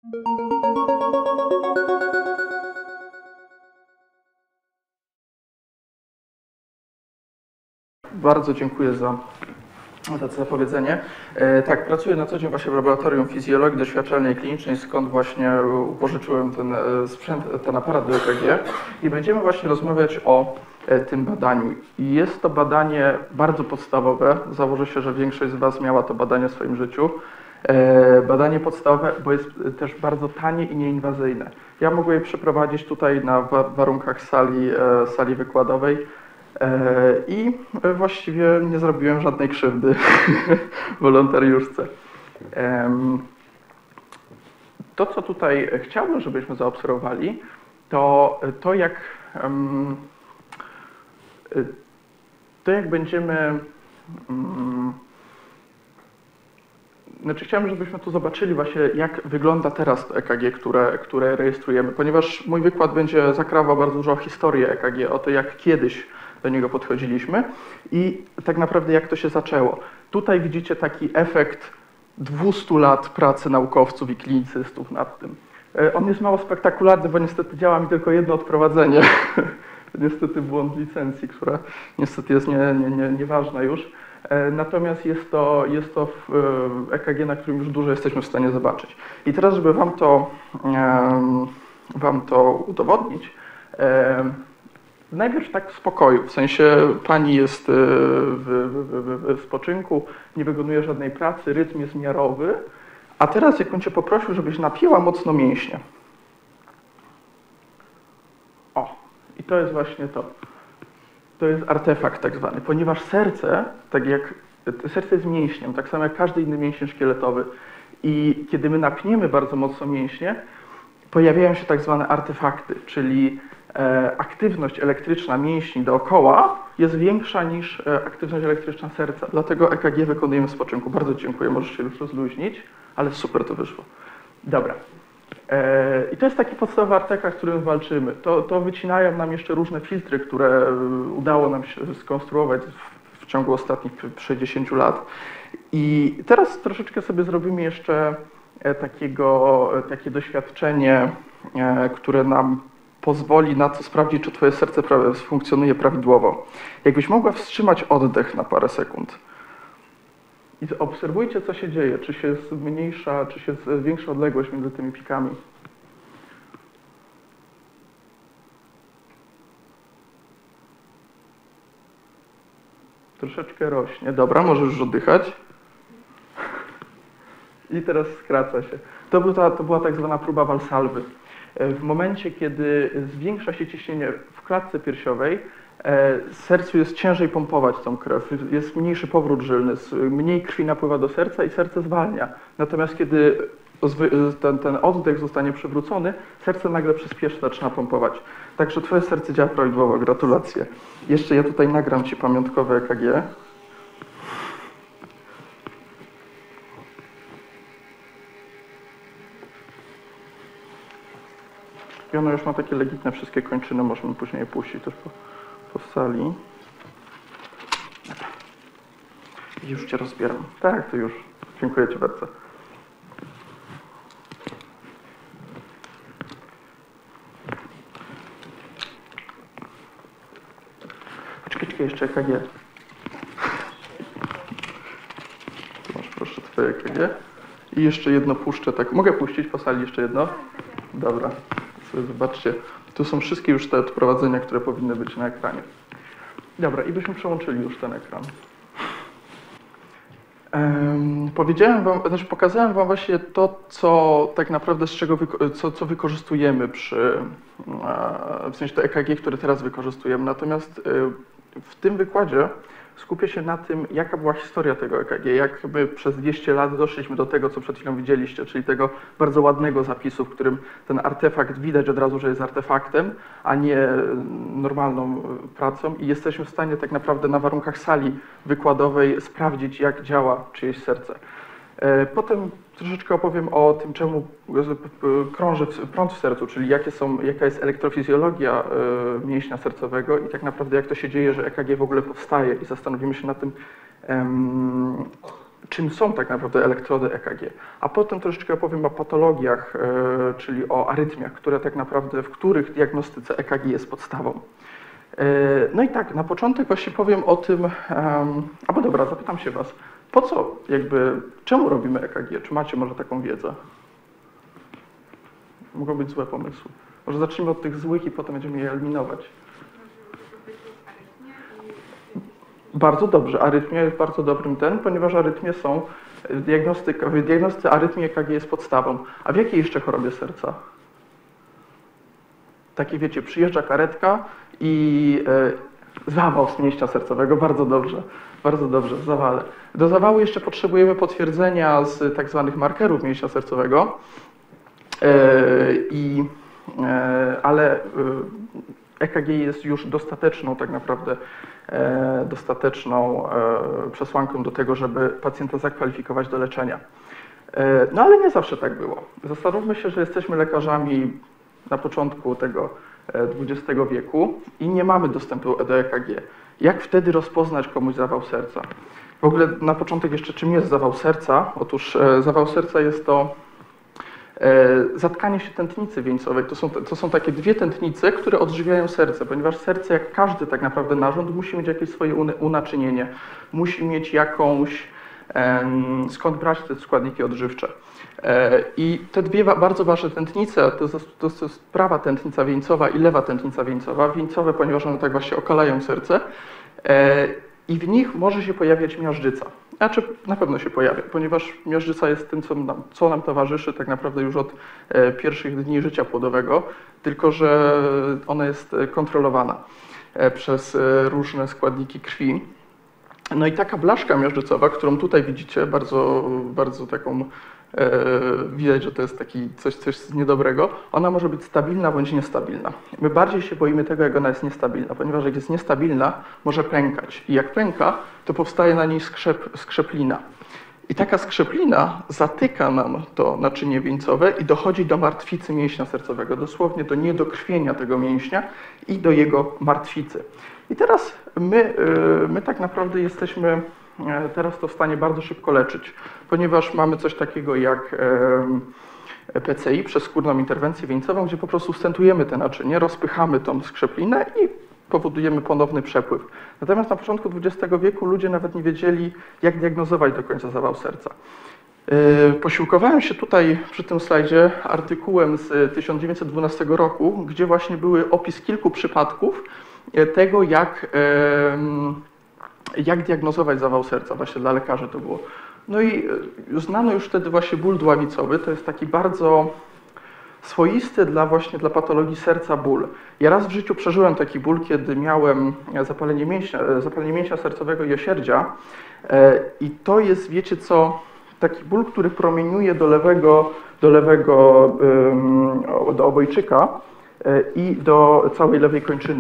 Bardzo dziękuję za to zapowiedzenie. Tak, pracuję na co dzień właśnie w laboratorium fizjologii doświadczalnej i klinicznej, skąd właśnie upożyczyłem ten sprzęt, ten aparat do EKG i będziemy właśnie rozmawiać o tym badaniu. I jest to badanie bardzo podstawowe. Założę się, że większość z Was miała to badanie w swoim życiu. Badanie podstawowe, bo jest też bardzo tanie i nieinwazyjne. Ja mogę je przeprowadzić tutaj na warunkach sali wykładowej. I właściwie nie zrobiłem żadnej krzywdy wolontariuszce. To, co tutaj chciałbym, żebyśmy zaobserwowali, to jak będziemy... Znaczy chciałem, żebyśmy tu zobaczyli właśnie, jak wygląda teraz to EKG, które rejestrujemy, ponieważ mój wykład będzie zakrawał bardzo dużo o historii EKG, o to, jak kiedyś do niego podchodziliśmy i tak naprawdę jak to się zaczęło. Tutaj widzicie taki efekt 200 lat pracy naukowców i klinicystów nad tym. On jest mało spektakularny, bo niestety działa mi tylko jedno odprowadzenie. Niestety błąd licencji, która niestety jest nieważna już. Natomiast jest to EKG, na którym już dużo jesteśmy w stanie zobaczyć. I teraz, żeby wam to udowodnić, najpierw tak w spokoju, w sensie pani jest w spoczynku, nie wykonuje żadnej pracy, rytm jest miarowy, a teraz jak bym cię poprosił, żebyś napięła mocno mięśnie. O, i to jest właśnie to. To jest artefakt tak zwany, ponieważ serce, serce jest mięśniem, tak samo jak każdy inny mięsień szkieletowy. I kiedy my napniemy bardzo mocno mięśnie, pojawiają się tak zwane artefakty, czyli aktywność elektryczna mięśni dookoła jest większa niż aktywność elektryczna serca. Dlatego EKG wykonujemy w spoczynku. Bardzo dziękuję, możesz się już rozluźnić, ale super to wyszło. Dobra. I to jest taki podstawowy artefakt, z którym walczymy. To wycinają nam jeszcze różne filtry, które udało nam się skonstruować w ciągu ostatnich 60 lat. I teraz troszeczkę sobie zrobimy jeszcze takie doświadczenie, które nam pozwoli na to sprawdzić, czy twoje serce funkcjonuje prawidłowo. Jakbyś mogła wstrzymać oddech na parę sekund. I obserwujcie, co się dzieje, czy się zmniejsza, czy się zwiększa odległość między tymi pikami. Troszeczkę rośnie. Dobra, możesz już oddychać. I teraz skraca się. To była tak zwana próba Valsalwy. W momencie, kiedy zwiększa się ciśnienie w klatce piersiowej, sercu jest ciężej pompować tą krew, jest mniejszy powrót żylny, mniej krwi napływa do serca i serce zwalnia. Natomiast kiedy ten oddech zostanie przywrócony, serce nagle przyspieszy, zaczyna pompować. Także twoje serce działa prawidłowo, gratulacje. Jeszcze ja tutaj nagram ci pamiątkowe EKG. I ono już ma takie legitne wszystkie kończyny, możemy później je puścić też po sali. I już cię rozbieram. Tak, to już. Dziękuję ci bardzo. Poczekaj, jeszcze EKG. Tu masz proszę twoje EKG. I jeszcze jedno puszczę, tak. Mogę puścić po sali jeszcze jedno? Dobra. Zobaczcie, tu są wszystkie już te odprowadzenia, które powinny być na ekranie. Dobra, i byśmy przełączyli już ten ekran. Pokazałem wam właśnie to, co tak naprawdę co wykorzystujemy w sensie to EKG, które teraz wykorzystujemy. Natomiast w tym wykładzie skupię się na tym, jaka była historia tego EKG, jak my przez 200 lat doszliśmy do tego, co przed chwilą widzieliście, czyli tego bardzo ładnego zapisu, w którym ten artefakt widać od razu, że jest artefaktem, a nie normalną pracą i jesteśmy w stanie tak naprawdę na warunkach sali wykładowej sprawdzić, jak działa czyjeś serce. Potem troszeczkę opowiem o tym, czemu krąży prąd w sercu, czyli jaka jest elektrofizjologia mięśnia sercowego i tak naprawdę jak to się dzieje, że EKG w ogóle powstaje i zastanowimy się nad tym, czym są tak naprawdę elektrody EKG, a potem troszeczkę opowiem o patologiach, czyli o arytmiach, w których diagnostyce EKG jest podstawą. No i tak, na początek właśnie powiem o tym, albo dobra, zapytam się Was, po co, czemu robimy EKG? Czy macie może taką wiedzę? Mogą być złe pomysły. Może zacznijmy od tych złych i potem będziemy je eliminować. Bardzo dobrze, arytmia jest bardzo dobrym ponieważ arytmie są, w diagnostyce arytmii EKG jest podstawą. A w jakiej jeszcze chorobie serca? Takie wiecie, przyjeżdża karetka i zawał z mięśnia sercowego, bardzo dobrze, w zawale. Do zawału jeszcze potrzebujemy potwierdzenia z tak zwanych markerów mięśnia sercowego, ale EKG jest już dostateczną tak naprawdę przesłanką do tego, żeby pacjenta zakwalifikować do leczenia. No ale nie zawsze tak było. Zastanówmy się, że jesteśmy lekarzami na początku tego XX wieku i nie mamy dostępu do EKG. Jak wtedy rozpoznać komuś zawał serca? W ogóle na początek jeszcze czym jest zawał serca? Otóż zawał serca jest to zatkanie się tętnicy wieńcowej. To są takie dwie tętnice, które odżywiają serce, ponieważ serce, jak każdy tak naprawdę narząd, musi mieć jakieś swoje unaczynienie, musi mieć skąd brać te składniki odżywcze. I te dwie bardzo ważne tętnice, to jest prawa tętnica wieńcowa i lewa tętnica wieńcowa. Wieńcowe, ponieważ one tak właśnie okalają serce i w nich może się pojawiać miażdżyca. Znaczy na pewno się pojawia, ponieważ miażdżyca jest tym, co nam towarzyszy tak naprawdę już od pierwszych dni życia płodowego, tylko że ona jest kontrolowana przez różne składniki krwi. No i taka blaszka miażdżycowa, którą tutaj widzicie, bardzo taką, widać, że to jest coś niedobrego, ona może być stabilna bądź niestabilna. My bardziej się boimy tego, jak ona jest niestabilna, ponieważ jak jest niestabilna, może pękać. I jak pęka, to powstaje na niej skrzeplina. I taka skrzeplina zatyka nam to naczynie wieńcowe i dochodzi do martwicy mięśnia sercowego, dosłownie do niedokrwienia tego mięśnia i do jego martwicy. I teraz my tak naprawdę jesteśmy teraz to w stanie bardzo szybko leczyć, ponieważ mamy coś takiego jak PCI, przezskórną interwencję wieńcową, gdzie po prostu stentujemy te naczynie, rozpychamy tą skrzeplinę i powodujemy ponowny przepływ. Natomiast na początku XX wieku ludzie nawet nie wiedzieli, jak diagnozować do końca zawał serca. Posiłkowałem się tutaj przy tym slajdzie artykułem z 1912 roku, gdzie właśnie były opis kilku przypadków tego, jak diagnozować zawał serca, właśnie dla lekarzy to było. No i znano już wtedy właśnie ból dławicowy, to jest taki bardzo swoisty właśnie dla patologii serca ból. Ja raz w życiu przeżyłem taki ból, kiedy miałem zapalenie mięśnia sercowego i osierdzia i to jest, wiecie co, taki ból, który promieniuje do obojczyka i do całej lewej kończyny.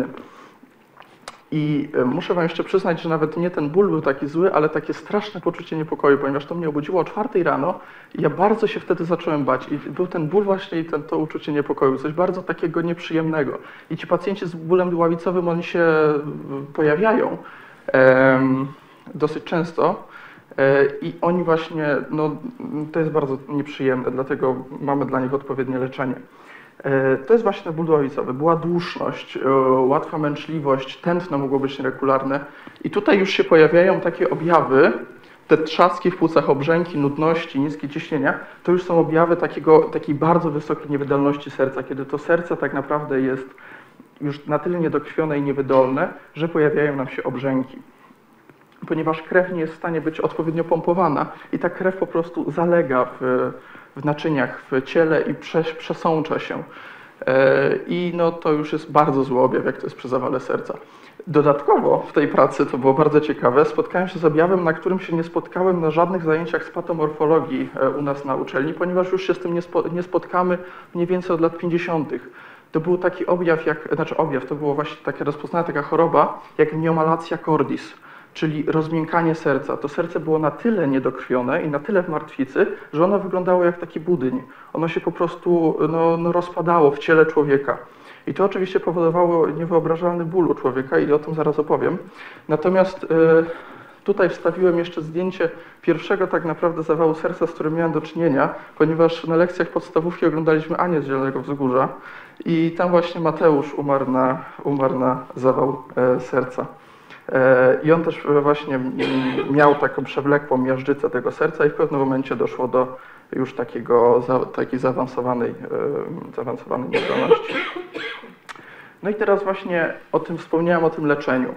I muszę wam jeszcze przyznać, że nawet nie ten ból był taki zły, ale takie straszne poczucie niepokoju, ponieważ to mnie obudziło o 4 rano i ja bardzo się wtedy zacząłem bać. I był ten ból właśnie i to uczucie niepokoju, coś bardzo takiego nieprzyjemnego. I ci pacjenci z bólem dławicowym, oni się pojawiają dosyć często i oni właśnie, to jest bardzo nieprzyjemne, dlatego mamy dla nich odpowiednie leczenie. To jest właśnie ból dławicowy. Była duszność, łatwa męczliwość, tętno mogło być nieregularne. I tutaj już się pojawiają takie objawy, te trzaski w płucach, obrzęki, nudności, niskie ciśnienia, to już są objawy takiej bardzo wysokiej niewydolności serca, kiedy to serce tak naprawdę jest już na tyle niedokrwione i niewydolne, że pojawiają nam się obrzęki. Ponieważ krew nie jest w stanie być odpowiednio pompowana i ta krew po prostu zalega w naczyniach, w ciele i przesącza się. I to już jest bardzo zły objaw, jak to jest przy zawale serca. Dodatkowo w tej pracy, to było bardzo ciekawe, spotkałem się z objawem, na którym się nie spotkałem na żadnych zajęciach z patomorfologii u nas na uczelni, ponieważ już się z tym nie spotkamy mniej więcej od lat 50. To był taki objaw, to było właśnie taka rozpoznana taka choroba, jak mniomalacja cordis, czyli rozmiękanie serca. To serce było na tyle niedokrwione i na tyle w martwicy, że ono wyglądało jak taki budyń. Ono się po prostu rozpadało w ciele człowieka. I to oczywiście powodowało niewyobrażalny ból u człowieka i o tym zaraz opowiem. Natomiast Tutaj wstawiłem jeszcze zdjęcie pierwszego tak naprawdę zawału serca, z którym miałem do czynienia, ponieważ na lekcjach podstawówki oglądaliśmy Anię z Zielonego Wzgórza i tam właśnie Mateusz umarł na zawał serca. I on też właśnie miał taką przewlekłą miażdżycę tego serca i w pewnym momencie doszło do już takiej zaawansowanej niewydolności. No i teraz właśnie wspomniałem o tym leczeniu.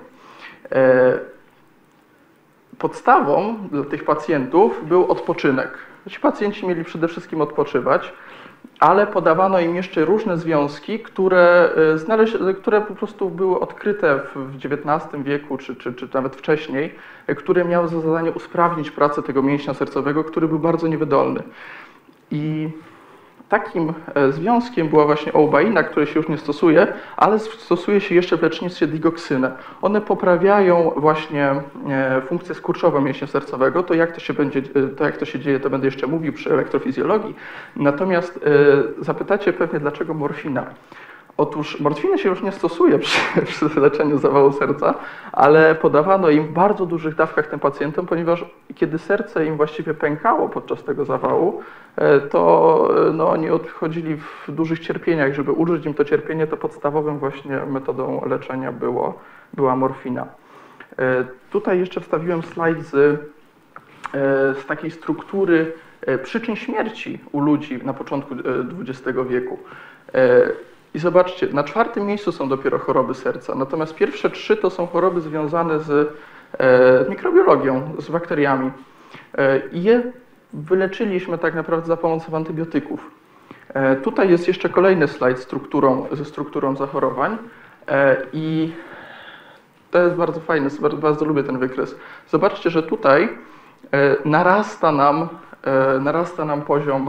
Podstawą dla tych pacjentów był odpoczynek. Ci pacjenci mieli przede wszystkim odpoczywać, ale podawano im jeszcze różne związki, które po prostu były odkryte w XIX wieku, czy nawet wcześniej, które miały za zadanie usprawnić pracę tego mięśnia sercowego, który był bardzo niewydolny. I takim związkiem była właśnie oubaina, której się już nie stosuje, ale stosuje się jeszcze w lecznictwie digoksynę. One poprawiają właśnie funkcję skurczową mięśnia sercowego. To jak to się dzieje, to będę jeszcze mówił przy elektrofizjologii. Natomiast zapytacie pewnie, dlaczego morfina? Otóż morfiny się już nie stosuje przy leczeniu zawału serca, ale podawano im w bardzo dużych dawkach tym pacjentom, ponieważ kiedy serce im właściwie pękało podczas tego zawału, to oni odchodzili w dużych cierpieniach. Żeby ulżyć im to cierpienie, to podstawową właśnie metodą leczenia była morfina. Tutaj jeszcze wstawiłem slajd z takiej struktury przyczyn śmierci u ludzi na początku XX wieku. I zobaczcie, na 4. miejscu są dopiero choroby serca, natomiast pierwsze 3 to są choroby związane z mikrobiologią, z bakteriami. I je wyleczyliśmy tak naprawdę za pomocą antybiotyków. Tutaj jest jeszcze kolejny slajd ze strukturą zachorowań i to jest bardzo fajne, bardzo lubię ten wykres. Zobaczcie, że tutaj narasta nam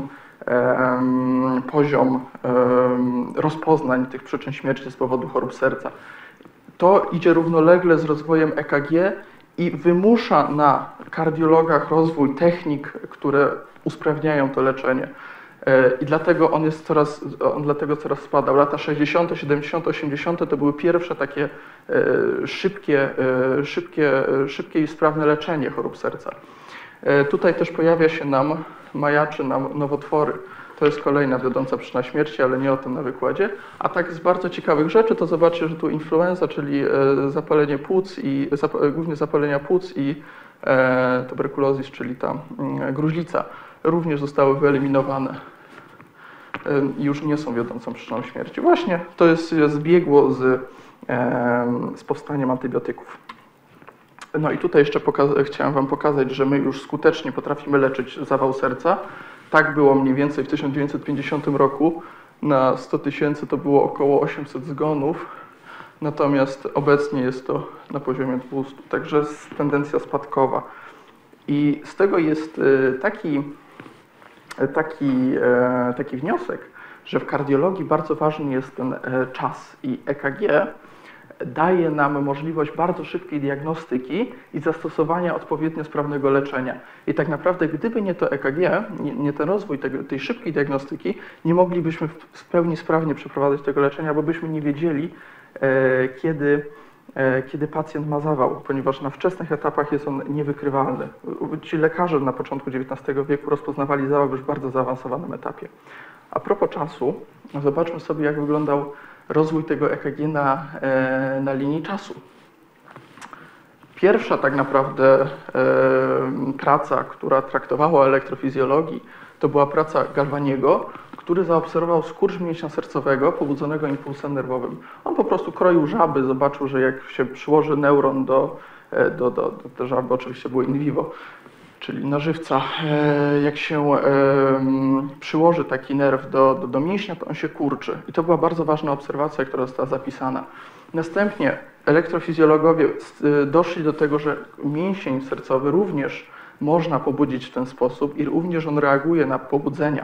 poziom rozpoznań tych przyczyn śmierci z powodu chorób serca. To idzie równolegle z rozwojem EKG i wymusza na kardiologach rozwój technik, które usprawniają to leczenie. I dlatego on coraz spadał. Lata 60., 70., 80. to były pierwsze takie szybkie i sprawne leczenie chorób serca. Tutaj też majaczy nam nowotwory. To jest kolejna wiodąca przyczyna śmierci, ale nie o tym na wykładzie. A tak z bardzo ciekawych rzeczy to zobaczcie, że tu influenza, czyli zapalenie płuc głównie zapalenia płuc i tuberkulozis, czyli ta gruźlica, również zostały wyeliminowane i już nie są wiodącą przyczyną śmierci. Właśnie to jest zbiegło z powstaniem antybiotyków. No i tutaj jeszcze chciałem Wam pokazać, że my już skutecznie potrafimy leczyć zawał serca. Tak było mniej więcej w 1950 roku. Na 100 000 to było około 800 zgonów, natomiast obecnie jest to na poziomie 200, także jest tendencja spadkowa. I z tego jest taki wniosek, że w kardiologii bardzo ważny jest ten czas i EKG daje nam możliwość bardzo szybkiej diagnostyki i zastosowania odpowiednio sprawnego leczenia. I tak naprawdę, gdyby nie to EKG, nie ten rozwój tej szybkiej diagnostyki, nie moglibyśmy w pełni sprawnie przeprowadzać tego leczenia, bo byśmy nie wiedzieli, kiedy pacjent ma zawał, ponieważ na wczesnych etapach jest on niewykrywalny. Ci lekarze na początku XIX wieku rozpoznawali zawał już w bardzo zaawansowanym etapie. A propos czasu, zobaczmy sobie, jak wyglądał rozwój tego EKG na linii czasu. Pierwsza tak naprawdę praca, która traktowała o elektrofizjologii, to była praca Galvaniego, który zaobserwował skurcz mięśnia sercowego pobudzonego impulsem nerwowym. On po prostu kroił żaby, zobaczył, że jak się przyłoży neuron te żaby oczywiście były in vivo, czyli na żywca, jak się przyłoży taki nerw do mięśnia, to on się kurczy. I to była bardzo ważna obserwacja, która została zapisana. Następnie elektrofizjologowie doszli do tego, że mięsień sercowy również można pobudzić w ten sposób i również on reaguje na pobudzenia.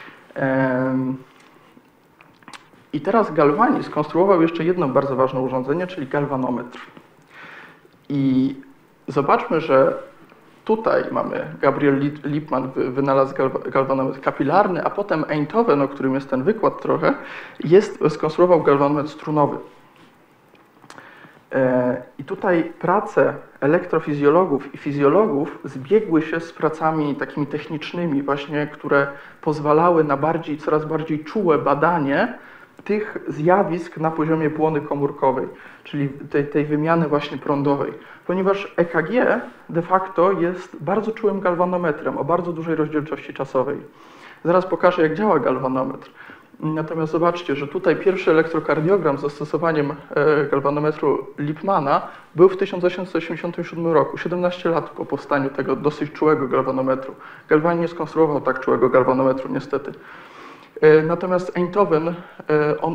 I teraz Galvani skonstruował jeszcze jedno bardzo ważne urządzenie, czyli galwanometr. I zobaczmy, że tutaj mamy Gabriel Lippmann wynalazł galwanometr kapilarny, a potem Einthoven, o którym jest ten wykład trochę, skonstruował galwanometr strunowy. I tutaj prace elektrofizjologów i fizjologów zbiegły się z pracami takimi technicznymi właśnie, które pozwalały na coraz bardziej czułe badanie tych zjawisk na poziomie błony komórkowej, czyli tej wymiany właśnie prądowej. Ponieważ EKG de facto jest bardzo czułym galwanometrem o bardzo dużej rozdzielczości czasowej. Zaraz pokażę, jak działa galwanometr. Natomiast zobaczcie, że tutaj pierwszy elektrokardiogram z zastosowaniem galwanometru Lippmana był w 1887 roku, 17 lat po powstaniu tego dosyć czułego galwanometru. Galwanin nie skonstruował tak czułego galwanometru niestety. Natomiast Einthoven, on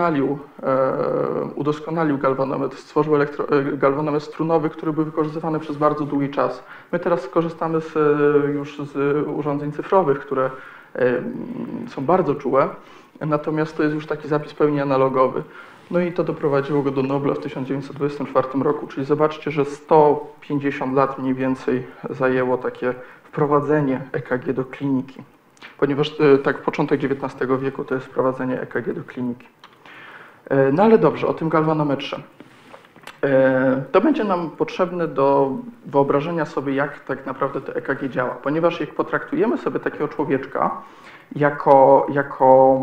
udoskonalił galwanometr, stworzył galwanometr strunowy, który był wykorzystywany przez bardzo długi czas. My teraz korzystamy już z urządzeń cyfrowych, które są bardzo czułe, natomiast to jest już taki zapis pełni analogowy. No i to doprowadziło go do Nobla w 1924 roku, czyli zobaczcie, że 150 lat mniej więcej zajęło takie wprowadzenie EKG do kliniki. Ponieważ tak początek XIX wieku to jest wprowadzenie EKG do kliniki. No ale dobrze, o tym galwanometrze. To będzie nam potrzebne do wyobrażenia sobie, jak tak naprawdę to EKG działa. Ponieważ jak potraktujemy sobie takiego człowieczka jako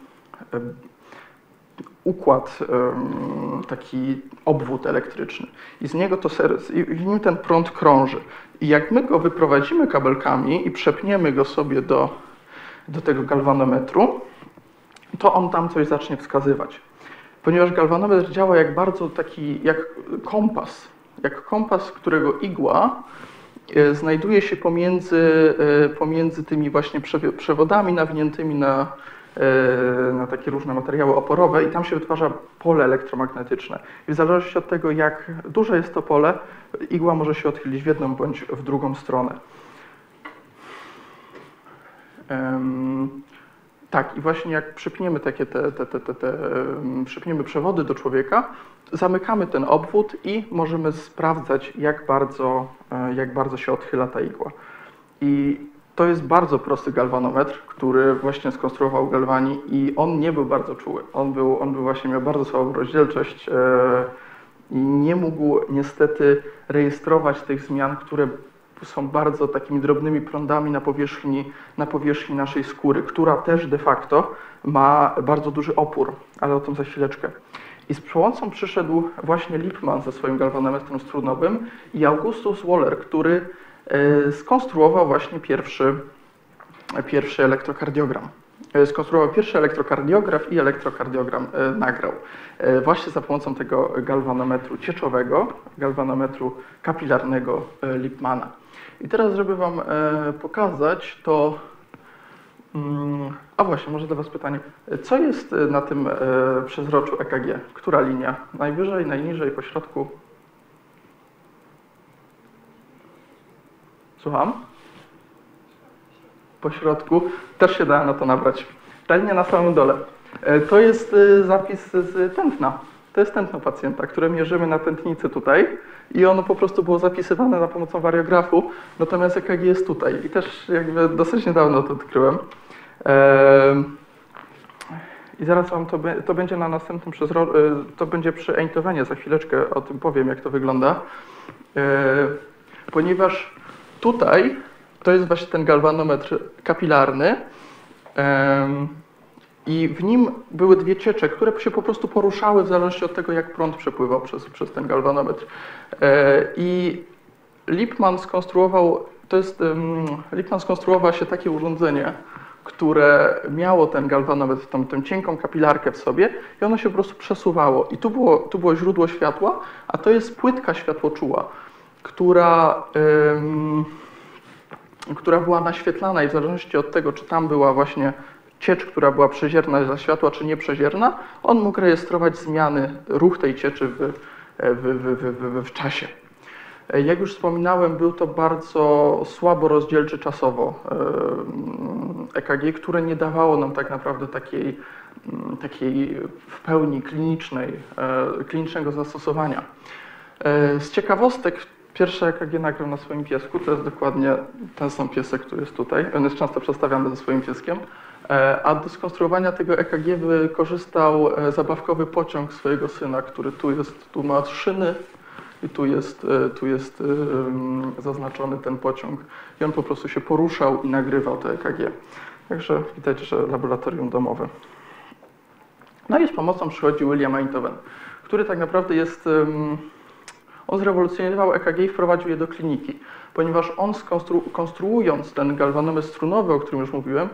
układ, taki obwód elektryczny i z niego i w nim ten prąd krąży. I jak my go wyprowadzimy kabelkami i przepniemy go sobie do tego galwanometru, to on tam coś zacznie wskazywać. Ponieważ galwanometr działa jak kompas, którego igła znajduje się pomiędzy tymi właśnie przewodami nawiniętymi na takie różne materiały oporowe i tam się wytwarza pole elektromagnetyczne. I w zależności od tego, jak duże jest to pole, igła może się odchylić w jedną bądź w drugą stronę. Tak, i właśnie jak przypniemy przypniemy przewody do człowieka, zamykamy ten obwód i możemy sprawdzać, jak bardzo się odchyla ta igła. I to jest bardzo prosty galwanometr, który właśnie skonstruował Galvani i on nie był bardzo czuły. On właśnie miał bardzo słabą rozdzielczość i nie mógł niestety rejestrować tych zmian, które są bardzo takimi drobnymi prądami na powierzchni naszej skóry, która też de facto ma bardzo duży opór, ale o tym za chwileczkę. I z pomocą przyszedł właśnie Lippmann ze swoim galwanometrem strunowym i Augustus Waller, który skonstruował właśnie pierwszy elektrokardiogram. Skonstruował pierwszy elektrokardiograf i elektrokardiogram nagrał. Właśnie za pomocą tego galwanometru cieczowego, galwanometru kapilarnego Lippmana. I teraz, żeby Wam pokazać, to... A właśnie, może do Was pytanie. Co jest na tym przezroczu EKG? Która linia? Najwyżej, najniżej, po środku? Słucham? Po środku. Też się da na to nabrać. Ta linia na samym dole. To jest zapis z tętna. To jest tętno pacjenta, które mierzymy na tętnicy tutaj i ono po prostu było zapisywane za pomocą wariografu, natomiast EKG jest tutaj i też jakby dosyć niedawno to odkryłem. I zaraz Wam to będzie na następnym to będzie przy Einthovenie, za chwileczkę o tym powiem, jak to wygląda. Ponieważ tutaj to jest właśnie ten galwanometr kapilarny i w nim były dwie ciecze, które się po prostu poruszały w zależności od tego, jak prąd przepływał przez ten galwanometr. I Lippmann skonstruował się takie urządzenie, które miało ten galwanometr, tę cienką kapilarkę w sobie i ono się po prostu przesuwało. I tu było źródło światła, a to jest płytka światłoczuła, która była naświetlana i w zależności od tego, czy tam była właśnie ciecz, która była przezierna dla światła, czy nieprzezierna, on mógł rejestrować zmiany, ruch tej cieczy w czasie. Jak już wspominałem, był to bardzo słabo rozdzielczy czasowo EKG, które nie dawało nam tak naprawdę takiej w pełni klinicznego zastosowania. Z ciekawostek, pierwsze EKG nagrał na swoim piesku, to jest dokładnie ten sam piesek, który jest tutaj. On jest często przedstawiany ze swoim pieskiem. A do skonstruowania tego EKG wykorzystał zabawkowy pociąg swojego syna, który tu ma szyny i tu jest zaznaczony ten pociąg. I on po prostu się poruszał i nagrywał to EKG. Także widać, że laboratorium domowe. No i z pomocą przychodzi William Einthoven, który tak naprawdę on zrewolucjonizował EKG i wprowadził je do kliniki, ponieważ on konstruując ten galwanometr strunowy, o którym już mówiłem,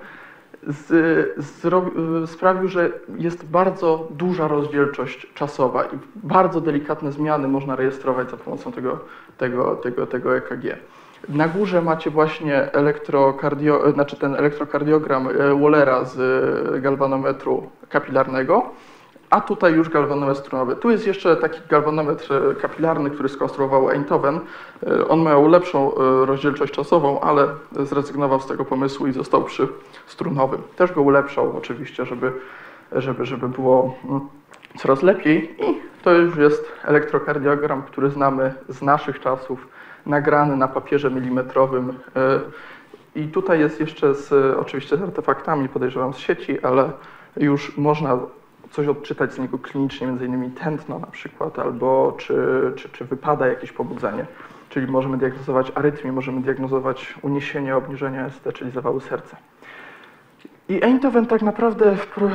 sprawił, że jest bardzo duża rozdzielczość czasowa i bardzo delikatne zmiany można rejestrować za pomocą tego EKG. Na górze macie właśnie ten elektrokardiogram Wallera z galwanometru kapilarnego, a tutaj już galwanometr strunowy. Tu jest jeszcze taki galwanometr kapilarny, który skonstruował Einthoven. On miał lepszą rozdzielczość czasową, ale zrezygnował z tego pomysłu i został przy strunowym. Też go ulepszał oczywiście, żeby było coraz lepiej. I to już jest elektrokardiogram, który znamy z naszych czasów, nagrany na papierze milimetrowym. I tutaj jest jeszcze oczywiście z artefaktami, podejrzewam z sieci, ale już można coś odczytać z niego klinicznie, między innymi tętno na przykład, albo czy wypada jakieś pobudzenie. Czyli możemy diagnozować arytmię, możemy diagnozować uniesienie, obniżenie ST, czyli zawały serca. I Einthoven tak naprawdę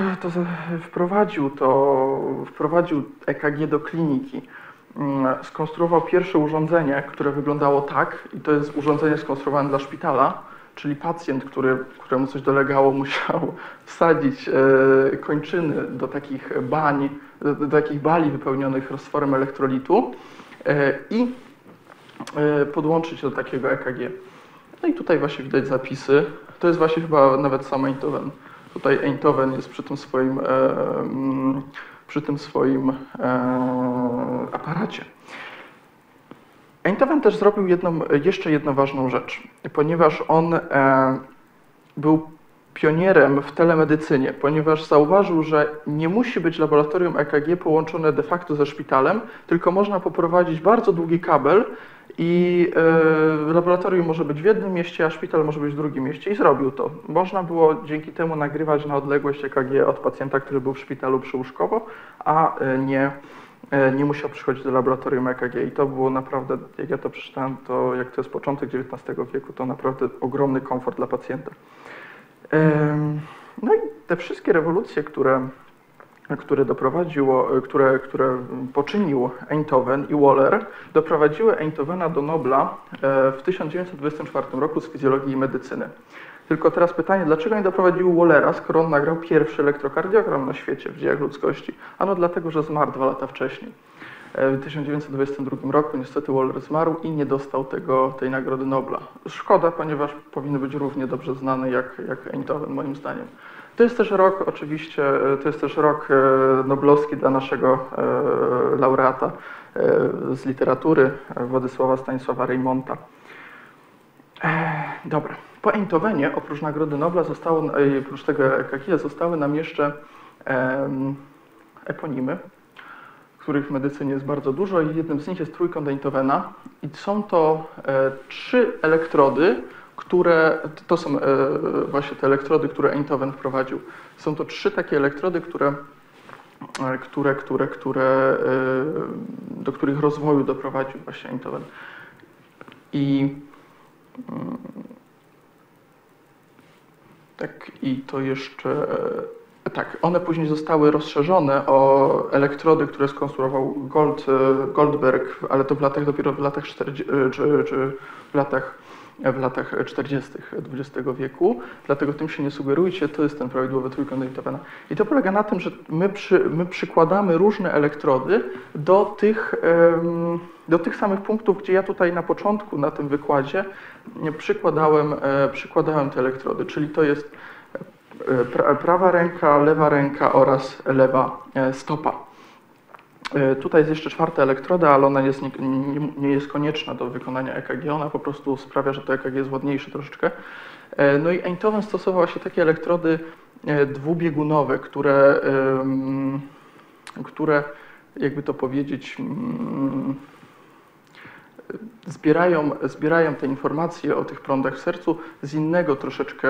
wprowadził EKG do kliniki. Skonstruował pierwsze urządzenie, które wyglądało tak, i to jest urządzenie skonstruowane dla szpitala, czyli pacjent, któremu coś dolegało, musiał wsadzić kończyny do takich bali wypełnionych roztworem elektrolitu i podłączyć do takiego EKG. No i tutaj właśnie widać zapisy. To jest właśnie chyba nawet sam Einthoven. Tutaj Einthoven jest przy tym swoim aparacie. Einthoven też zrobił jeszcze jedną ważną rzecz, ponieważ on był pionierem w telemedycynie, ponieważ zauważył, że nie musi być laboratorium EKG połączone de facto ze szpitalem, tylko można poprowadzić bardzo długi kabel i laboratorium może być w jednym mieście, a szpital może być w drugim mieście i zrobił to. Można było dzięki temu nagrywać na odległość EKG od pacjenta, który był w szpitalu przyłóżkowo, a nie musiał przychodzić do laboratorium EKG i to było naprawdę, jak ja to przeczytałem, to jak to jest początek XIX wieku, to naprawdę ogromny komfort dla pacjenta. No i te wszystkie rewolucje, które poczynił Einthoven i Waller, doprowadziły Einthovena do Nobla w 1924 roku z fizjologii i medycyny. Tylko teraz pytanie, dlaczego nie doprowadził Wallera, skoro on nagrał pierwszy elektrokardiogram na świecie w dziejach ludzkości? Ano dlatego, że zmarł 2 lata wcześniej. W 1922 roku niestety Waller zmarł i nie dostał tej nagrody Nobla. Szkoda, ponieważ powinny być równie dobrze znane jak Einthoven, moim zdaniem. To jest też rok, oczywiście, noblowski dla naszego laureata z literatury, Władysława Stanisława Reymonta. Dobra. Po Einthovenie, oprócz nagrody Nobla, oprócz tego EKG, zostały nam jeszcze eponimy, których w medycynie jest bardzo dużo i jednym z nich jest trójkąt Einthovena. I są to 3 elektrody, to są właśnie te elektrody, które Einthoven wprowadził. Są to 3 takie elektrody, do których rozwoju doprowadził właśnie Einthoven. I to jeszcze... Tak, one później zostały rozszerzone o elektrody, które skonstruował Goldberg, ale to dopiero w latach 40. XX wieku, dlatego tym się nie sugerujcie, to jest ten prawidłowy trójkąt Einthovena. I to polega na tym, że my przykładamy różne elektrody do tych samych punktów, gdzie ja tutaj na początku, na tym wykładzie, przykładałem te elektrody, czyli to jest prawa ręka, lewa ręka oraz lewa stopa. Tutaj jest jeszcze 4. elektroda, ale ona nie jest konieczna do wykonania EKG, ona po prostu sprawia, że to EKG jest ładniejsze troszeczkę. No i Einthoven stosował właśnie takie elektrody dwubiegunowe, które jakby to powiedzieć, zbierają te informacje o tych prądach w sercu z innego troszeczkę,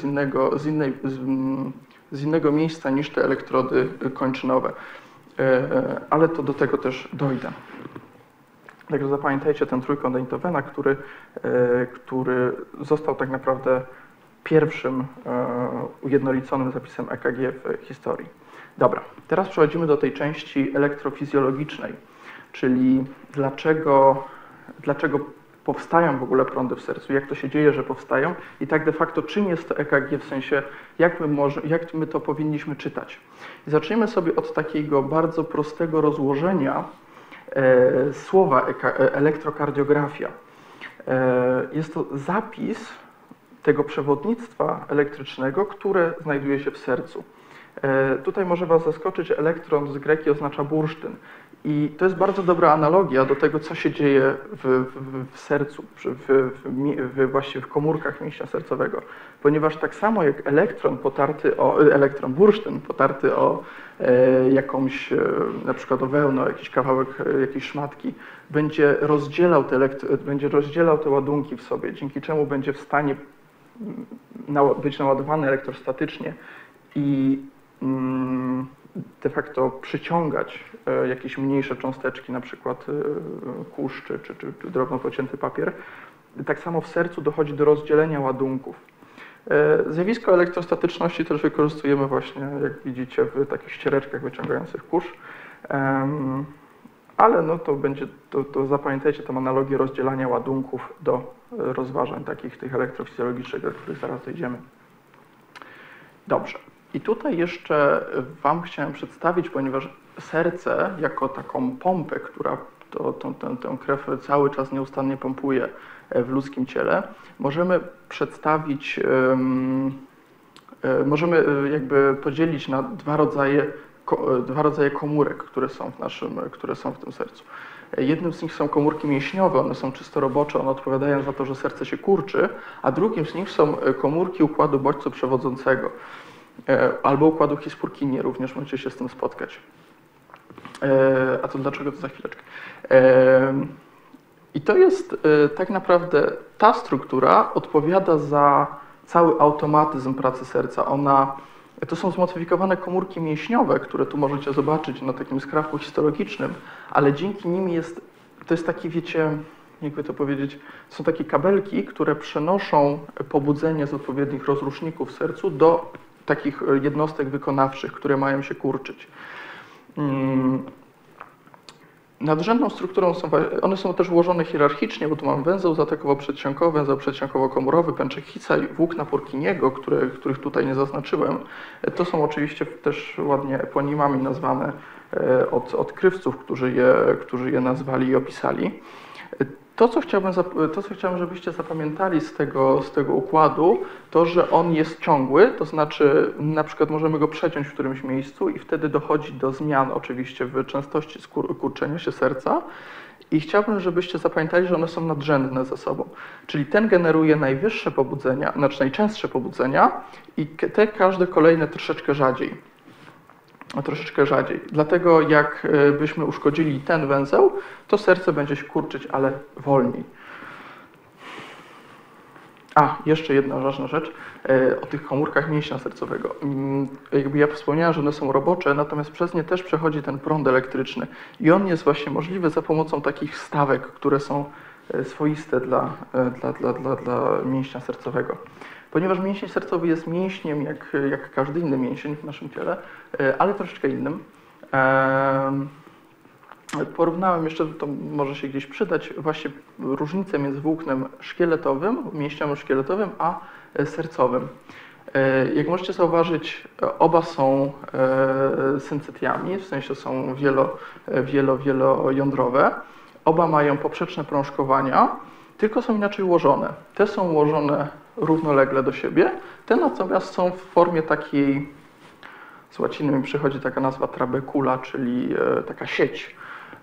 z innego miejsca niż te elektrody kończynowe. Ale to do tego też dojdę. Także zapamiętajcie ten trójkąt Einthovena, który został tak naprawdę pierwszym ujednoliconym zapisem EKG w historii. Dobra, teraz przechodzimy do tej części elektrofizjologicznej, czyli dlaczego powstają w ogóle prądy w sercu, jak to się dzieje, że powstają i tak de facto czym jest to EKG, w sensie jak my to powinniśmy czytać. I zacznijmy sobie od takiego bardzo prostego rozłożenia słowa elektrokardiografia. Jest to zapis tego przewodnictwa elektrycznego, które znajduje się w sercu. Tutaj może Was zaskoczyć, elektron z greki oznacza bursztyn. I to jest bardzo dobra analogia do tego, co się dzieje w sercu, właściwie w komórkach mięśnia sercowego. Ponieważ tak samo jak bursztyn potarty o jakąś, na przykład o wełnę, jakiś kawałek jakiejś szmatki, będzie rozdzielał te ładunki w sobie, dzięki czemu będzie w stanie być naładowany elektrostatycznie i de facto przyciągać jakieś mniejsze cząsteczki, na przykład kurz czy drobno pocięty papier. Tak samo w sercu dochodzi do rozdzielenia ładunków. Zjawisko elektrostatyczności też wykorzystujemy właśnie, jak widzicie, w takich ściereczkach wyciągających kurz. Ale no to zapamiętajcie tę analogię rozdzielania ładunków do rozważań takich tych elektrofizjologicznych, do których zaraz dojdziemy. Dobrze. I tutaj jeszcze Wam chciałem przedstawić, ponieważ serce jako taką pompę, która tę krew cały czas nieustannie pompuje w ludzkim ciele, możemy przedstawić, możemy jakby podzielić na dwa rodzaje komórek, które są w tym sercu. Jednym z nich są komórki mięśniowe, one są czysto robocze, one odpowiadają za to, że serce się kurczy, a drugim z nich są komórki układu bodźco-przewodzącego albo układu His-Purkinje, również możecie się z tym spotkać. A to dlaczego, to za chwileczkę. I to jest tak naprawdę ta struktura odpowiada za cały automatyzm pracy serca. To są zmodyfikowane komórki mięśniowe, które tu możecie zobaczyć na takim skrawku histologicznym, ale dzięki nim to jest taki, wiecie, jakby to powiedzieć, są takie kabelki, które przenoszą pobudzenie z odpowiednich rozruszników w sercu do takich jednostek wykonawczych, które mają się kurczyć. Nadrzędną strukturą one są też ułożone hierarchicznie, bo tu mam węzeł zatekowo-przedsionkowy, węzeł przedsionkowo-komorowy, pęczek Hisa i włókna Purkiniego, których tutaj nie zaznaczyłem. To są oczywiście też ładnie eponimami nazwane od odkrywców, którzy je nazwali i opisali. To, co chciałbym, żebyście zapamiętali z tego układu, to, że on jest ciągły, to znaczy na przykład możemy go przeciąć w którymś miejscu i wtedy dochodzi do zmian oczywiście w częstości kurczenia się serca i chciałbym, żebyście zapamiętali, że one są nadrzędne ze sobą. Czyli ten generuje najwyższe pobudzenia, znaczy najczęstsze pobudzenia i te każde kolejne troszeczkę rzadziej. Dlatego jak byśmy uszkodzili ten węzeł, to serce będzie się kurczyć, ale wolniej. Jeszcze jedna ważna rzecz o tych komórkach mięśnia sercowego. Jakby ja wspomniałem, że one są robocze, natomiast przez nie też przechodzi ten prąd elektryczny i on jest właśnie możliwy za pomocą takich wstawek, które są swoiste dla mięśnia sercowego. Ponieważ mięsień sercowy jest mięśniem jak każdy inny mięsień w naszym ciele, ale troszeczkę innym. Porównałem jeszcze, to może się gdzieś przydać, właśnie różnicę między włóknem szkieletowym, mięśniem szkieletowym, a sercowym. Jak możecie zauważyć, oba są syncytiami, w sensie są wielojądrowe. Oba mają poprzeczne prążkowania, tylko są inaczej ułożone. Te są ułożone równolegle do siebie, te natomiast są w formie takiej, z łaciny mi przychodzi taka nazwa trabecula, czyli taka sieć.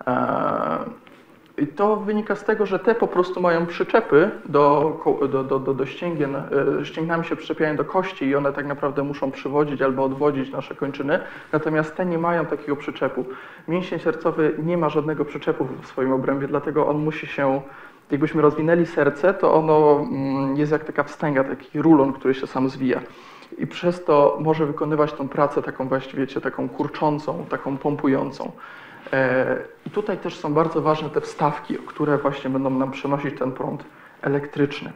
I to wynika z tego, że te po prostu mają przyczepy do ścięgien, ścięgnami się przyczepiają do kości i one tak naprawdę muszą przywodzić albo odwodzić nasze kończyny, natomiast te nie mają takiego przyczepu. Mięsień sercowy nie ma żadnego przyczepu w swoim obrębie, dlatego on musi się jakbyśmy rozwinęli serce, to ono jest jak taka wstęga, taki rulon, który się sam zwija. I przez to może wykonywać tą pracę taką właściwie, wiecie, taką kurczącą, taką pompującą. I tutaj też są bardzo ważne te wstawki, które właśnie będą nam przenosić ten prąd elektryczny.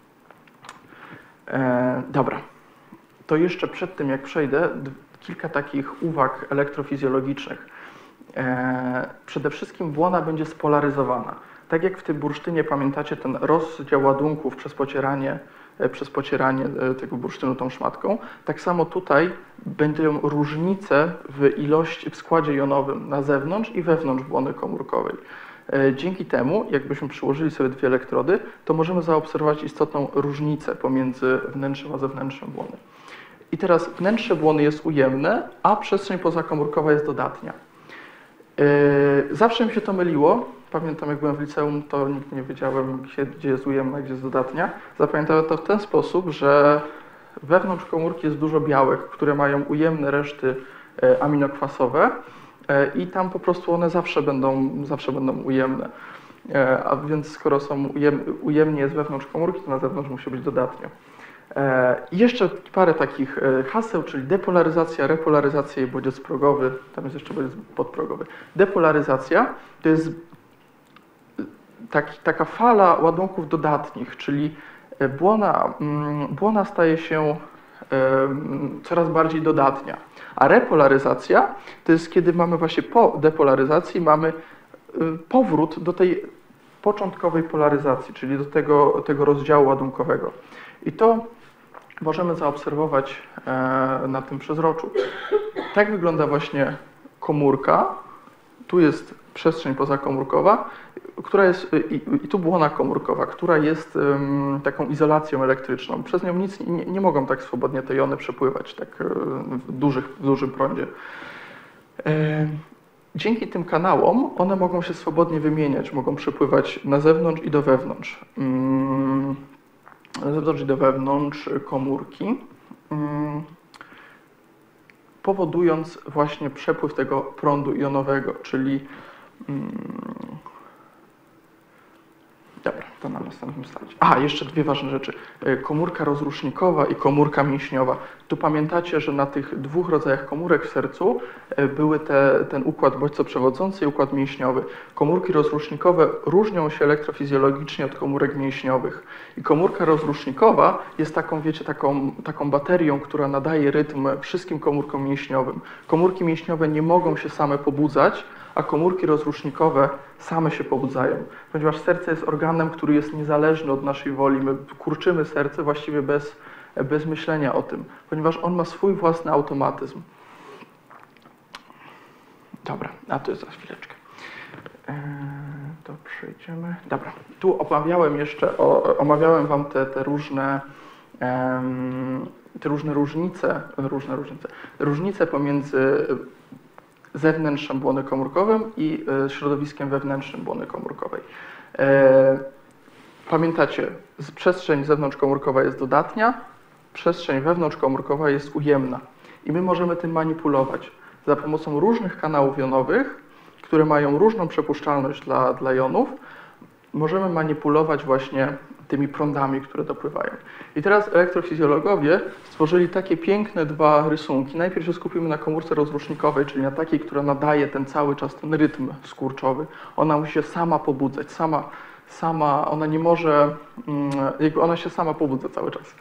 Dobra, to jeszcze przed tym jak przejdę, kilka takich uwag elektrofizjologicznych. Przede wszystkim błona będzie spolaryzowana. Tak jak w tym bursztynie, pamiętacie ten rozdział ładunków przez pocieranie tego bursztynu tą szmatką, tak samo tutaj będą różnice w składzie jonowym na zewnątrz i wewnątrz błony komórkowej. Dzięki temu, jakbyśmy przyłożyli sobie dwie elektrody, to możemy zaobserwować istotną różnicę pomiędzy wnętrzem a zewnętrzem błony. I teraz wnętrze błony jest ujemne, a przestrzeń pozakomórkowa jest dodatnia. Zawsze mi się to myliło. Pamiętam, jak byłem w liceum, to nigdy nie wiedziałem, gdzie jest ujemna, gdzie jest dodatnia. Zapamiętałem to w ten sposób, że wewnątrz komórki jest dużo białek, które mają ujemne reszty aminokwasowe i tam po prostu one zawsze będą ujemne. A więc skoro są ujemnie jest wewnątrz komórki, to na zewnątrz musi być dodatnio. I jeszcze parę takich haseł, czyli depolaryzacja, repolaryzacja i bodziec progowy. Tam jest jeszcze bodziec podprogowy. Depolaryzacja to jest taka fala ładunków dodatnich, czyli błona staje się coraz bardziej dodatnia. A repolaryzacja to jest, kiedy mamy właśnie po depolaryzacji, mamy powrót do tej początkowej polaryzacji, czyli do tego rozdziału ładunkowego. I to możemy zaobserwować na tym przezroczu. Tak wygląda właśnie komórka. Tu jest przestrzeń pozakomórkowa, która jest, i tu błona komórkowa, która jest taką izolacją elektryczną. Przez nią nic nie mogą tak swobodnie te jony przepływać tak w dużym prądzie. Dzięki tym kanałom one mogą się swobodnie wymieniać, mogą przepływać na zewnątrz i do wewnątrz. Na zewnątrz i do wewnątrz komórki, powodując właśnie przepływ tego prądu jonowego, czyli dobra, to na następnym slajdzie. Jeszcze dwie ważne rzeczy. Komórka rozrusznikowa i komórka mięśniowa. Tu pamiętacie, że na tych dwóch rodzajach komórek w sercu były ten układ bodźcoprzewodzący i układ mięśniowy. Komórki rozrusznikowe różnią się elektrofizjologicznie od komórek mięśniowych. I komórka rozrusznikowa jest taką, wiecie, taką baterią, która nadaje rytm wszystkim komórkom mięśniowym. Komórki mięśniowe nie mogą się same pobudzać, a komórki rozrusznikowe same się pobudzają, ponieważ serce jest organem, który jest niezależny od naszej woli. My kurczymy serce właściwie bez myślenia o tym, ponieważ on ma swój własny automatyzm. Dobra, a to jest za chwileczkę. To przejdziemy. Dobra, tu omawiałem wam te różne różnice pomiędzy zewnętrzem błony komórkowej i środowiskiem wewnętrznym błony komórkowej. Pamiętacie, przestrzeń zewnątrzkomórkowa jest dodatnia, przestrzeń wewnątrzkomórkowa jest ujemna i my możemy tym manipulować za pomocą różnych kanałów jonowych, które mają różną przepuszczalność dla jonów. Możemy manipulować właśnie tymi prądami, które dopływają. I teraz elektrofizjologowie stworzyli takie piękne dwa rysunki. Najpierw się skupimy na komórce rozrusznikowej, czyli na takiej, która nadaje cały czas ten rytm skurczowy. Ona musi się sama pobudzać, ona nie może, ona się sama pobudza cały czas.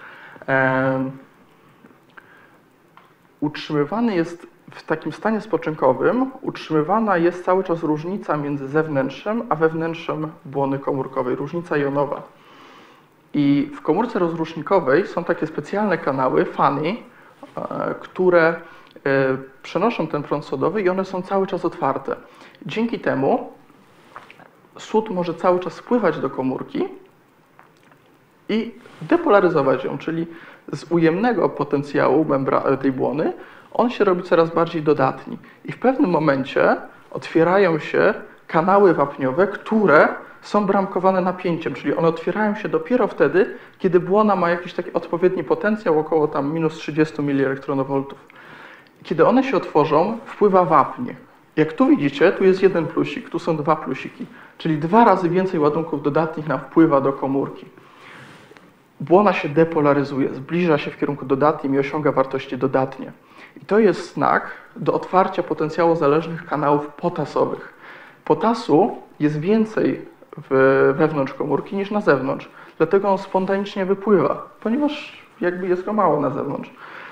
Utrzymywany jest w takim stanie spoczynkowym, utrzymywana jest cały czas różnica między zewnętrzem a wewnętrzem błony komórkowej, różnica jonowa. I w komórce rozrusznikowej są takie specjalne kanały, fany, które przenoszą ten prąd sodowy i one są cały czas otwarte. Dzięki temu sód może cały czas spływać do komórki i depolaryzować ją, czyli z ujemnego potencjału tej błony on się robi coraz bardziej dodatni. I w pewnym momencie otwierają się kanały wapniowe, które są bramkowane napięciem, czyli one otwierają się dopiero wtedy, kiedy błona ma jakiś taki odpowiedni potencjał, około tam minus 30 mA. Kiedy one się otworzą, wpływa wapń. Jak tu widzicie, tu jest jeden plusik, tu są dwa plusiki, czyli 2 razy więcej ładunków dodatnich nam wpływa do komórki. Błona się depolaryzuje, zbliża się w kierunku dodatnim i osiąga wartości dodatnie. I to jest znak do otwarcia potencjało zależnych kanałów potasowych. Potasu jest więcej wewnątrz komórki niż na zewnątrz, dlatego on spontanicznie wypływa, ponieważ jakby jest go mało na zewnątrz.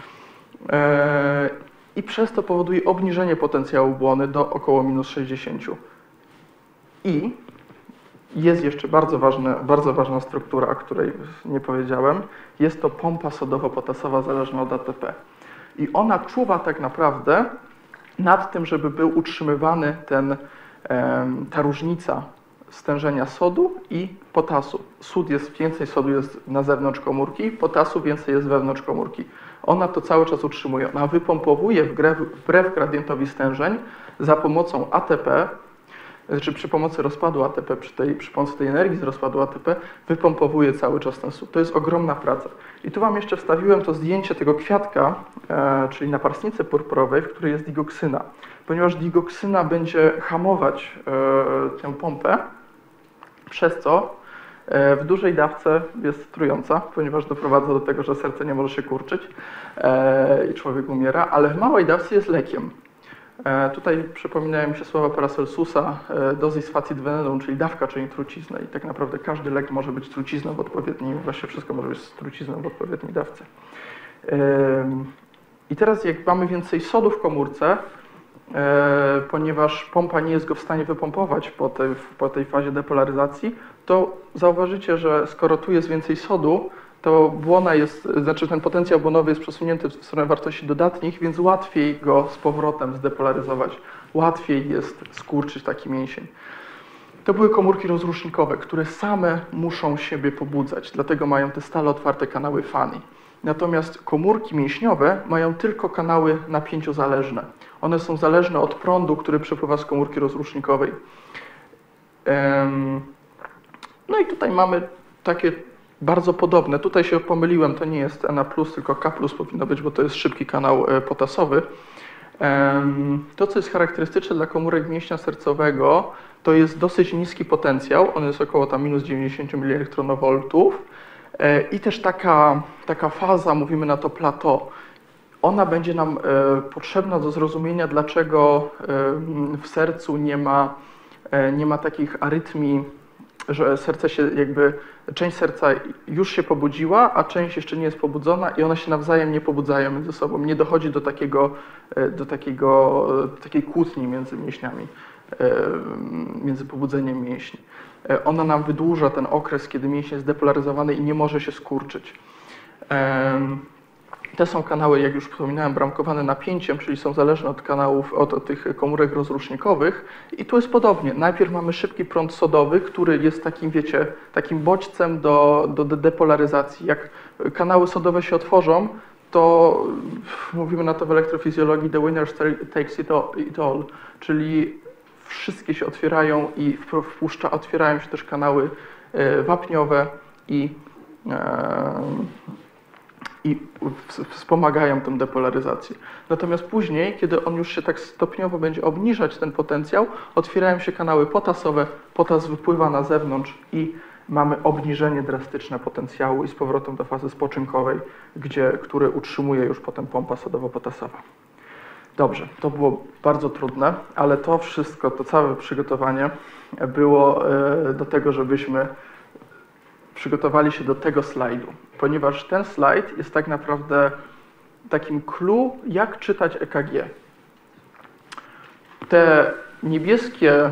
I przez to powoduje obniżenie potencjału błony do około -60. I jest jeszcze bardzo ważna struktura, o której nie powiedziałem. Jest to pompa sodowo-potasowa zależna od ATP. I ona czuwa tak naprawdę nad tym, żeby był utrzymywany ta różnica stężenia sodu i potasu. Więcej sodu jest na zewnątrz komórki, potasu więcej jest wewnątrz komórki. Ona to cały czas utrzymuje. Ona wypompowuje wbrew gradientowi stężeń za pomocą ATP, znaczy przy pomocy rozpadu ATP, przy pomocy tej energii z rozpadu ATP, wypompowuje cały czas ten sód. To jest ogromna praca. I tu Wam jeszcze wstawiłem to zdjęcie tego kwiatka, czyli naparstnicy purpurowej, w której jest digoksyna. Ponieważ digoksyna będzie hamować tę pompę, przez co w dużej dawce jest trująca, ponieważ doprowadza do tego, że serce nie może się kurczyć i człowiek umiera, ale w małej dawce jest lekiem. Tutaj przypominają mi się słowa Paracelsusa, dosis facit venenum, czyli dawka czyni truciznę. I tak naprawdę każdy lek może być trucizną w odpowiednim, właściwie wszystko może być trucizną w odpowiedniej dawce. I teraz jak mamy więcej sodu w komórce, ponieważ pompa nie jest go w stanie wypompować po tej fazie depolaryzacji, to zauważycie, że skoro tu jest więcej sodu, to błona ten potencjał błonowy jest przesunięty w stronę wartości dodatnich, więc łatwiej go z powrotem zdepolaryzować. Łatwiej jest skurczyć taki mięsień. To były komórki rozrusznikowe, które same muszą siebie pobudzać, dlatego mają te stale otwarte kanały Fanny. Natomiast komórki mięśniowe mają tylko kanały napięciozależne. One są zależne od prądu, który przepływa z komórki rozrusznikowej. No i tutaj mamy takie bardzo podobne. Tutaj się pomyliłem, to nie jest Na+, tylko K+ powinno być, bo to jest szybki kanał potasowy. To, co jest charakterystyczne dla komórek mięśnia sercowego, to jest dosyć niski potencjał. On jest około tam -90 mA. I też taka faza, mówimy na to plateau, ona będzie nam potrzebna do zrozumienia, dlaczego w sercu nie ma takich arytmii, że serce się część serca już się pobudziła, a część jeszcze nie jest pobudzona i one się nawzajem nie pobudzają między sobą. Nie dochodzi do takiej kłótni między mięśniami, między pobudzeniem mięśni. Ona nam wydłuża ten okres, kiedy mięsień jest depolaryzowany i nie może się skurczyć. Te są kanały, jak już wspominałem, bramkowane napięciem, czyli są zależne od kanałów, od tych komórek rozrusznikowych. I tu jest podobnie. Najpierw mamy szybki prąd sodowy, który jest takim, wiecie, takim bodźcem do depolaryzacji. Jak kanały sodowe się otworzą, to mówimy na to w elektrofizjologii the winner takes it all, czyli wszystkie się otwierają i otwierają się też kanały wapniowe i wspomagają tę depolaryzację. Natomiast później, kiedy on już się tak stopniowo będzie obniżać ten potencjał, otwierają się kanały potasowe, potas wypływa na zewnątrz i mamy obniżenie drastyczne potencjału i z powrotem do fazy spoczynkowej, który utrzymuje już potem pompa sodowo-potasowa. Dobrze, to było bardzo trudne, ale to wszystko, to całe przygotowanie było do tego, żebyśmy przygotowali się do tego slajdu, ponieważ ten slajd jest tak naprawdę takim clue, jak czytać EKG. Te niebieskie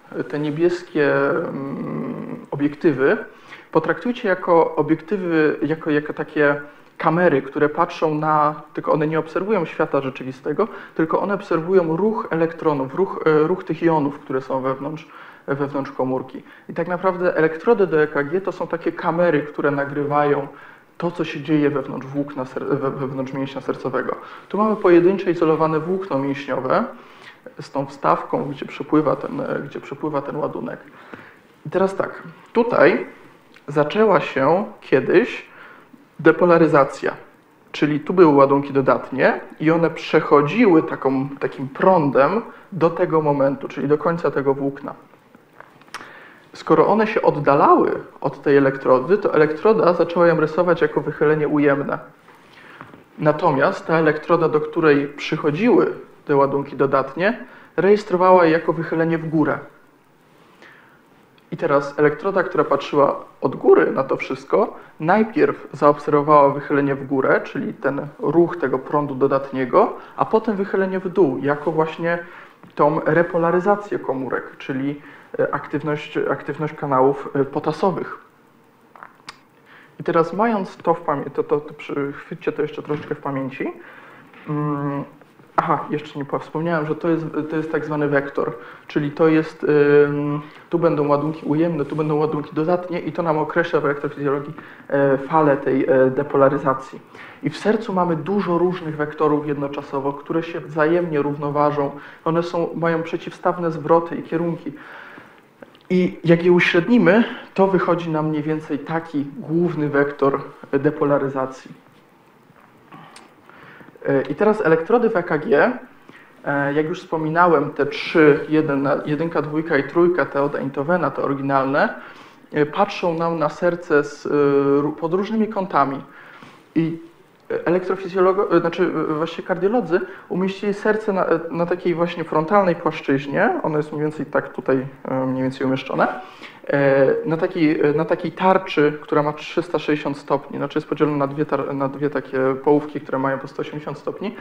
obiektywy potraktujcie jako obiektywy, jako takie kamery, które patrzą tylko one nie obserwują świata rzeczywistego, tylko one obserwują ruch elektronów, ruch tych jonów, które są wewnątrz komórki. I tak naprawdę elektrody do EKG to są takie kamery, które nagrywają to, co się dzieje wewnątrz mięśnia sercowego. Tu mamy pojedyncze, izolowane włókno mięśniowe z tą wstawką, gdzie przepływa ten ładunek. I teraz tak, tutaj zaczęła się kiedyś depolaryzacja. czyli tu były ładunki dodatnie i one przechodziły takim prądem do tego momentu, czyli do końca tego włókna. Skoro one się oddalały od tej elektrody, to elektroda zaczęła ją rysować jako wychylenie ujemne. Natomiast ta elektroda, do której przychodziły te ładunki dodatnie, rejestrowała je jako wychylenie w górę. I teraz elektroda, która patrzyła od góry na to wszystko, najpierw zaobserwowała wychylenie w górę, czyli ten ruch tego prądu dodatniego, a potem wychylenie w dół, jako właśnie tą repolaryzację komórek, czyli aktywność kanałów potasowych. I teraz mając to w pamięci, chwyćcie to jeszcze troszeczkę w pamięci. Aha, jeszcze nie wspomniałem, że to jest tak zwany wektor, czyli to jest, tu będą ładunki ujemne, tu będą ładunki dodatnie i to nam określa w elektrofizjologii falę tej depolaryzacji. I w sercu mamy dużo różnych wektorów jednoczasowo, które się wzajemnie równoważą. One mają przeciwstawne zwroty i kierunki. I jak je uśrednimy, to wychodzi nam mniej więcej taki główny wektor depolaryzacji. I teraz elektrody w EKG, jak już wspominałem, te trzy, jedynka, dwójka i trójka, te od Einthovena, te oryginalne, patrzą nam na serce pod różnymi kątami. I właściwie kardiolodzy umieścili serce na takiej właśnie frontalnej płaszczyźnie, ono jest mniej więcej tak tutaj mniej więcej umieszczone, na takiej tarczy, która ma 360 stopni, znaczy jest podzielona na dwie takie połówki, które mają po 180 stopni.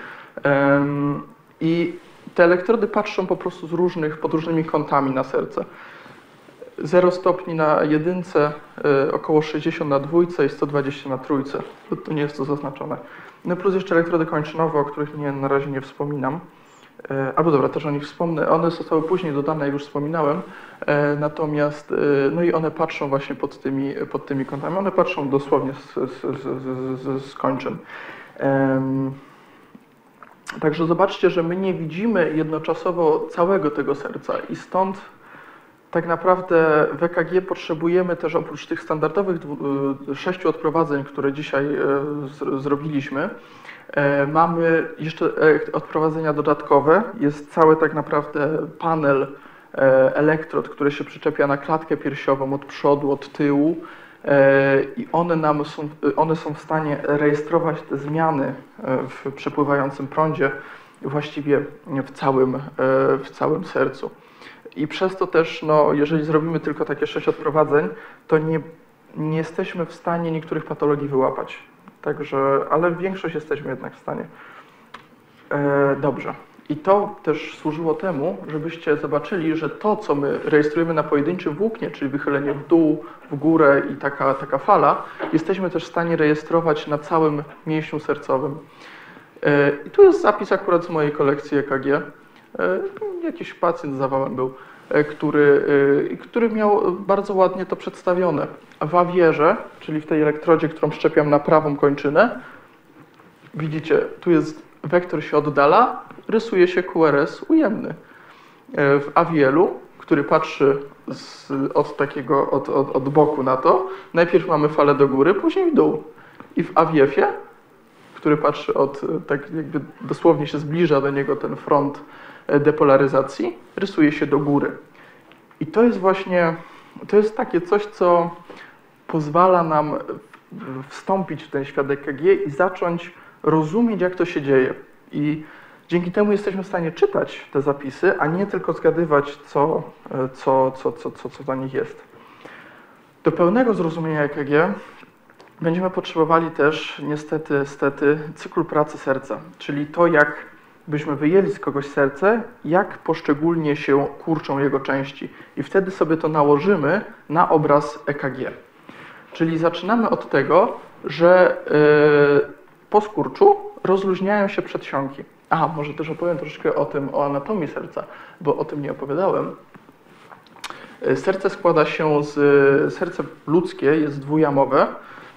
I te elektrody patrzą po prostu pod różnymi kątami na serce. 0 stopni na jedynce, około 60 na dwójce i 120 na trójce. To nie jest to zaznaczone. No plus jeszcze elektrody kończynowe, o których na razie nie wspominam. Albo dobra, też o nich wspomnę. One zostały później dodane, jak już wspominałem. Natomiast, no i one patrzą właśnie pod tymi kątami. One patrzą dosłownie z kończyn. Także zobaczcie, że my nie widzimy jednoczasowo całego tego serca i stąd tak naprawdę w EKG potrzebujemy też oprócz tych standardowych 6 odprowadzeń, które dzisiaj zrobiliśmy, mamy jeszcze odprowadzenia dodatkowe. Jest cały tak naprawdę panel elektrod, który się przyczepia na klatkę piersiową od przodu, od tyłu i one są w stanie rejestrować te zmiany w przepływającym prądzie właściwie w całym sercu. I przez to też, no, jeżeli zrobimy tylko takie 6 odprowadzeń, to nie jesteśmy w stanie niektórych patologii wyłapać. Także, ale większość jesteśmy jednak w stanie. Dobrze. I to też służyło temu, żebyście zobaczyli, że to, co my rejestrujemy na pojedynczym włóknie, czyli wychylenie w dół, w górę i taka fala, jesteśmy też w stanie rejestrować na całym mięśniu sercowym. I tu jest zapis akurat z mojej kolekcji EKG. Jakiś pacjent z zawałem był, który miał bardzo ładnie to przedstawione. W awierze, czyli w tej elektrodzie, którą szczepiam na prawą kończynę, widzicie, tu jest wektor się oddala, rysuje się QRS ujemny. W awielu, który patrzy od boku na to, najpierw mamy falę do góry, później w dół. I w AWF-ie, który patrzy tak jakby dosłownie się zbliża do niego ten front depolaryzacji, rysuje się do góry. I to jest właśnie, to jest takie coś, co pozwala nam wstąpić w ten świat EKG i zacząć rozumieć, jak to się dzieje. I dzięki temu jesteśmy w stanie czytać te zapisy, a nie tylko zgadywać, co na nich jest. Do pełnego zrozumienia EKG będziemy potrzebowali też niestety cyklu pracy serca, czyli to, jak byśmy wyjęli z kogoś serce, jak poszczególnie się kurczą jego części. I wtedy sobie to nałożymy na obraz EKG. Czyli zaczynamy od tego, że po skurczu rozluźniają się przedsionki. Aha, może też opowiem troszeczkę o anatomii serca, bo o tym nie opowiadałem. Serce składa się serce ludzkie jest dwujamowe,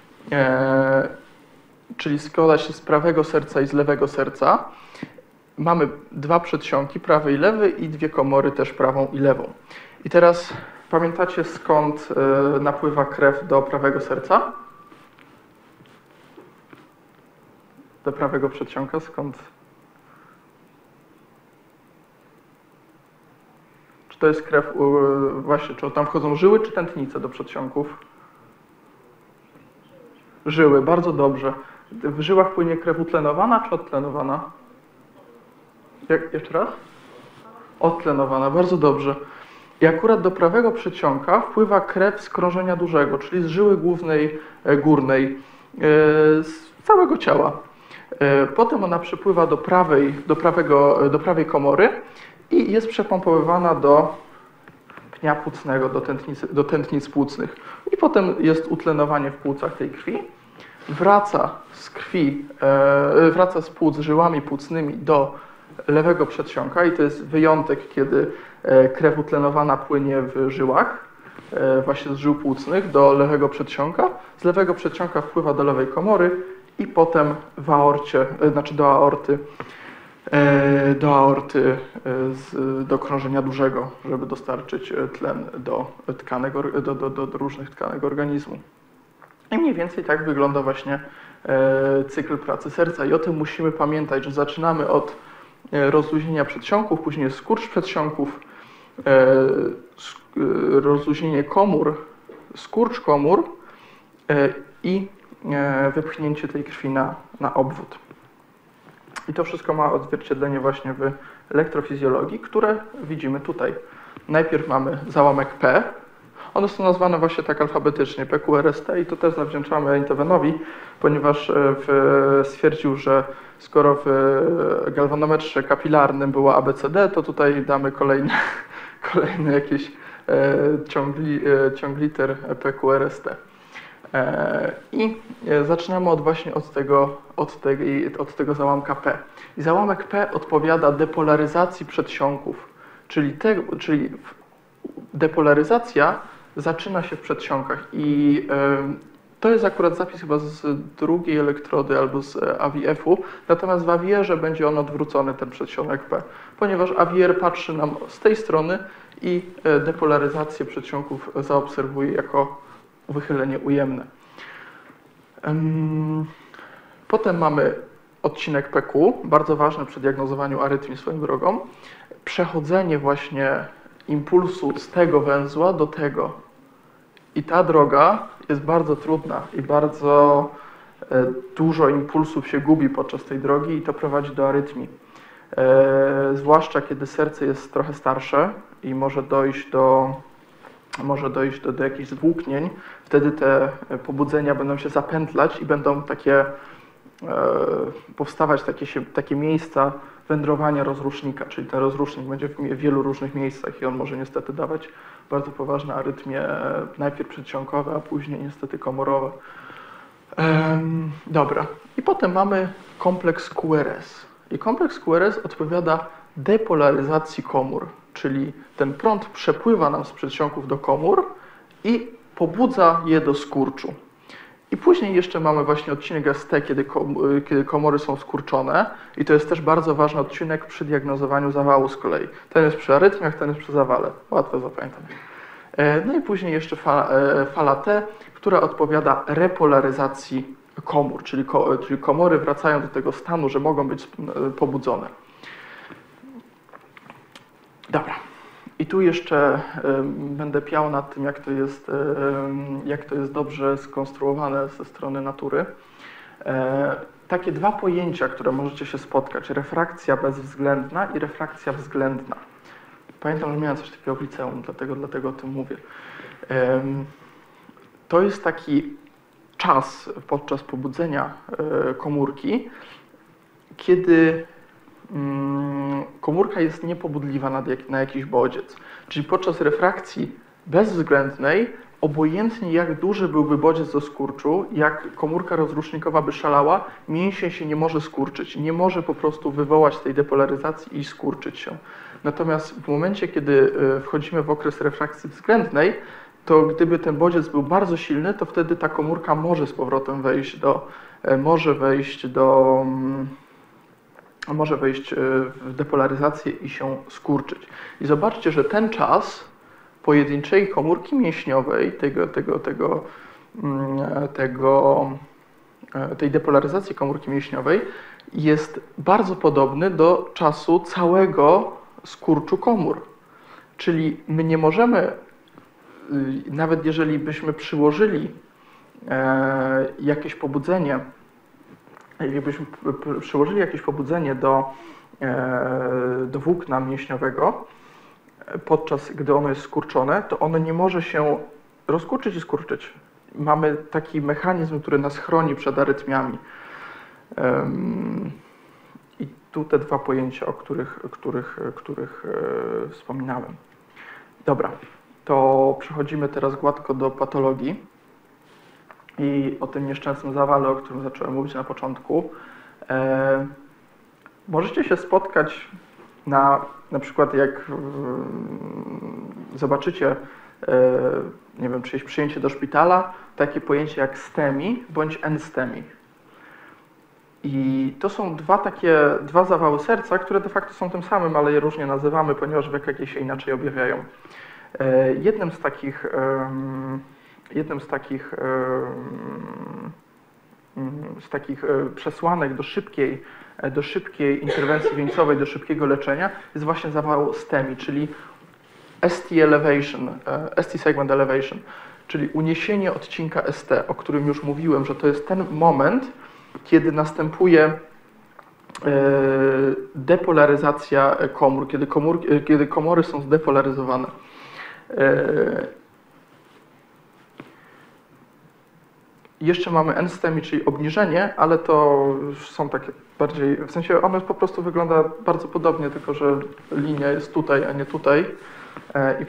czyli składa się z prawego serca i z lewego serca. Mamy 2 przedsionki, prawy i lewy, i 2 komory, też prawą i lewą. I teraz pamiętacie, skąd napływa krew do prawego serca? do prawego przedsionka, skąd? Czy to jest krew, właśnie, czy tam wchodzą żyły, czy tętnice do przedsionków? Żyły, bardzo dobrze. W żyłach płynie krew utlenowana czy odtlenowana? Jeszcze raz? Odtlenowana, bardzo dobrze. I akurat do prawego przedsionka wpływa krew z krążenia dużego, czyli z żyły głównej górnej, z całego ciała. Potem ona przepływa do prawej komory i jest przepompowywana do pnia płucnego, do tętnic płucnych. I potem jest utlenowanie w płucach tej krwi. Wraca z płuc żyłami płucnymi do lewego przedsionka i to jest wyjątek, kiedy krew utlenowana płynie w żyłach, właśnie z żył płucnych do lewego przedsionka. Z lewego przedsionka wpływa do lewej komory i potem w aorcie, znaczy do aorty do krążenia dużego, żeby dostarczyć tlen do różnych tkanek organizmu. I mniej więcej tak wygląda właśnie cykl pracy serca. I o tym musimy pamiętać, że zaczynamy od rozluźnienia przedsionków, później jest skurcz przedsionków, rozluźnienie komór, skurcz komór i wypchnięcie tej krwi na obwód. I to wszystko ma odzwierciedlenie właśnie w elektrofizjologii, które widzimy tutaj. Najpierw mamy załamek P. One są nazwane właśnie tak alfabetycznie, PQRST, i to też zawdzięczamy Einthovenowi, ponieważ stwierdził, że skoro w galwanometrze kapilarnym było ABCD, to tutaj damy kolejny jakiś ciągliter PQRST. I zaczynamy właśnie od tego załamka P. I załamek P odpowiada depolaryzacji przedsionków, czyli depolaryzacja zaczyna się w przedsionkach i to jest akurat zapis chyba z drugiej elektrody albo z AVF-u, natomiast w AVR-ze będzie on odwrócony, ten przedsionek P, ponieważ AVR patrzy nam z tej strony i depolaryzację przedsionków zaobserwuje jako wychylenie ujemne. Potem mamy odcinek PQ, bardzo ważny przy diagnozowaniu arytmii swoją drogą. Przechodzenie właśnie impulsu z tego węzła do tego. I ta droga jest bardzo trudna i bardzo dużo impulsów się gubi podczas tej drogi i to prowadzi do arytmii. Zwłaszcza kiedy serce jest trochę starsze i może dojść do jakichś zwłóknień, wtedy te pobudzenia będą się zapętlać i będą powstawać takie miejsca wędrowania rozrusznika, czyli ten rozrusznik będzie w wielu różnych miejscach i on może niestety dawać bardzo poważne arytmie, najpierw przedsionkowe, a później niestety komorowe. Dobra. I potem mamy kompleks QRS. I kompleks QRS odpowiada depolaryzacji komór, czyli ten prąd przepływa nam z przedsionków do komór i pobudza je do skurczu. I później jeszcze mamy właśnie odcinek ST, kiedy komory są skurczone i to jest też bardzo ważny odcinek przy diagnozowaniu zawału z kolei. Ten jest przy arytmiach, ten jest przy zawale. Łatwo zapamiętać. No i później jeszcze fala T, która odpowiada repolaryzacji komór, czyli komory wracają do tego stanu, że mogą być pobudzone. Dobra. I tu jeszcze będę piał nad tym, jak to jest dobrze skonstruowane ze strony natury. Takie dwa pojęcia, które możecie się spotkać, refrakcja bezwzględna i refrakcja względna. Pamiętam, że miałem coś takiego w liceum, dlatego o tym mówię. To jest taki czas podczas pobudzenia komórki, kiedy komórka jest niepobudliwa na jakiś bodziec. Czyli podczas refrakcji bezwzględnej, obojętnie jak duży byłby bodziec do skurczu, jak komórka rozrusznikowa by szalała, mięsień się nie może skurczyć, nie może po prostu wywołać tej depolaryzacji i skurczyć się. Natomiast w momencie, kiedy wchodzimy w okres refrakcji względnej, to gdyby ten bodziec był bardzo silny, to wtedy ta komórka może z powrotem wejść w depolaryzację i się skurczyć. I zobaczcie, że ten czas pojedynczej komórki mięśniowej, tej depolaryzacji komórki mięśniowej jest bardzo podobny do czasu całego skurczu komór. Czyli my nie możemy, nawet jeżeli byśmy przyłożyli jakieś pobudzenie, do włókna mięśniowego, podczas gdy ono jest skurczone, to ono nie może się rozkurczyć i skurczyć. Mamy taki mechanizm, który nas chroni przed arytmiami. I tu te dwa pojęcia, o których wspominałem. Dobra, to przechodzimy teraz gładko do patologii i o tym nieszczęsnym zawale, o którym zacząłem mówić na początku. Możecie się spotkać na przykład jak zobaczycie, nie wiem, czyjeś przyjęcie do szpitala, takie pojęcie jak STEMI bądź NSTEMI. I to są dwa zawały serca, które de facto są tym samym, ale je różnie nazywamy, ponieważ w EKG się inaczej objawiają. Jednym z takich przesłanek do szybkiej interwencji wieńcowej, do szybkiego leczenia jest właśnie zawał STEMI, czyli ST elevation, ST segment elevation, czyli uniesienie odcinka ST, o którym już mówiłem, że to jest ten moment, kiedy następuje depolaryzacja komór, kiedy komory są zdepolaryzowane. Jeszcze mamy NSTEMI, czyli obniżenie, ale to już są takie bardziej, w sensie ono po prostu wygląda bardzo podobnie, tylko że linia jest tutaj, a nie tutaj i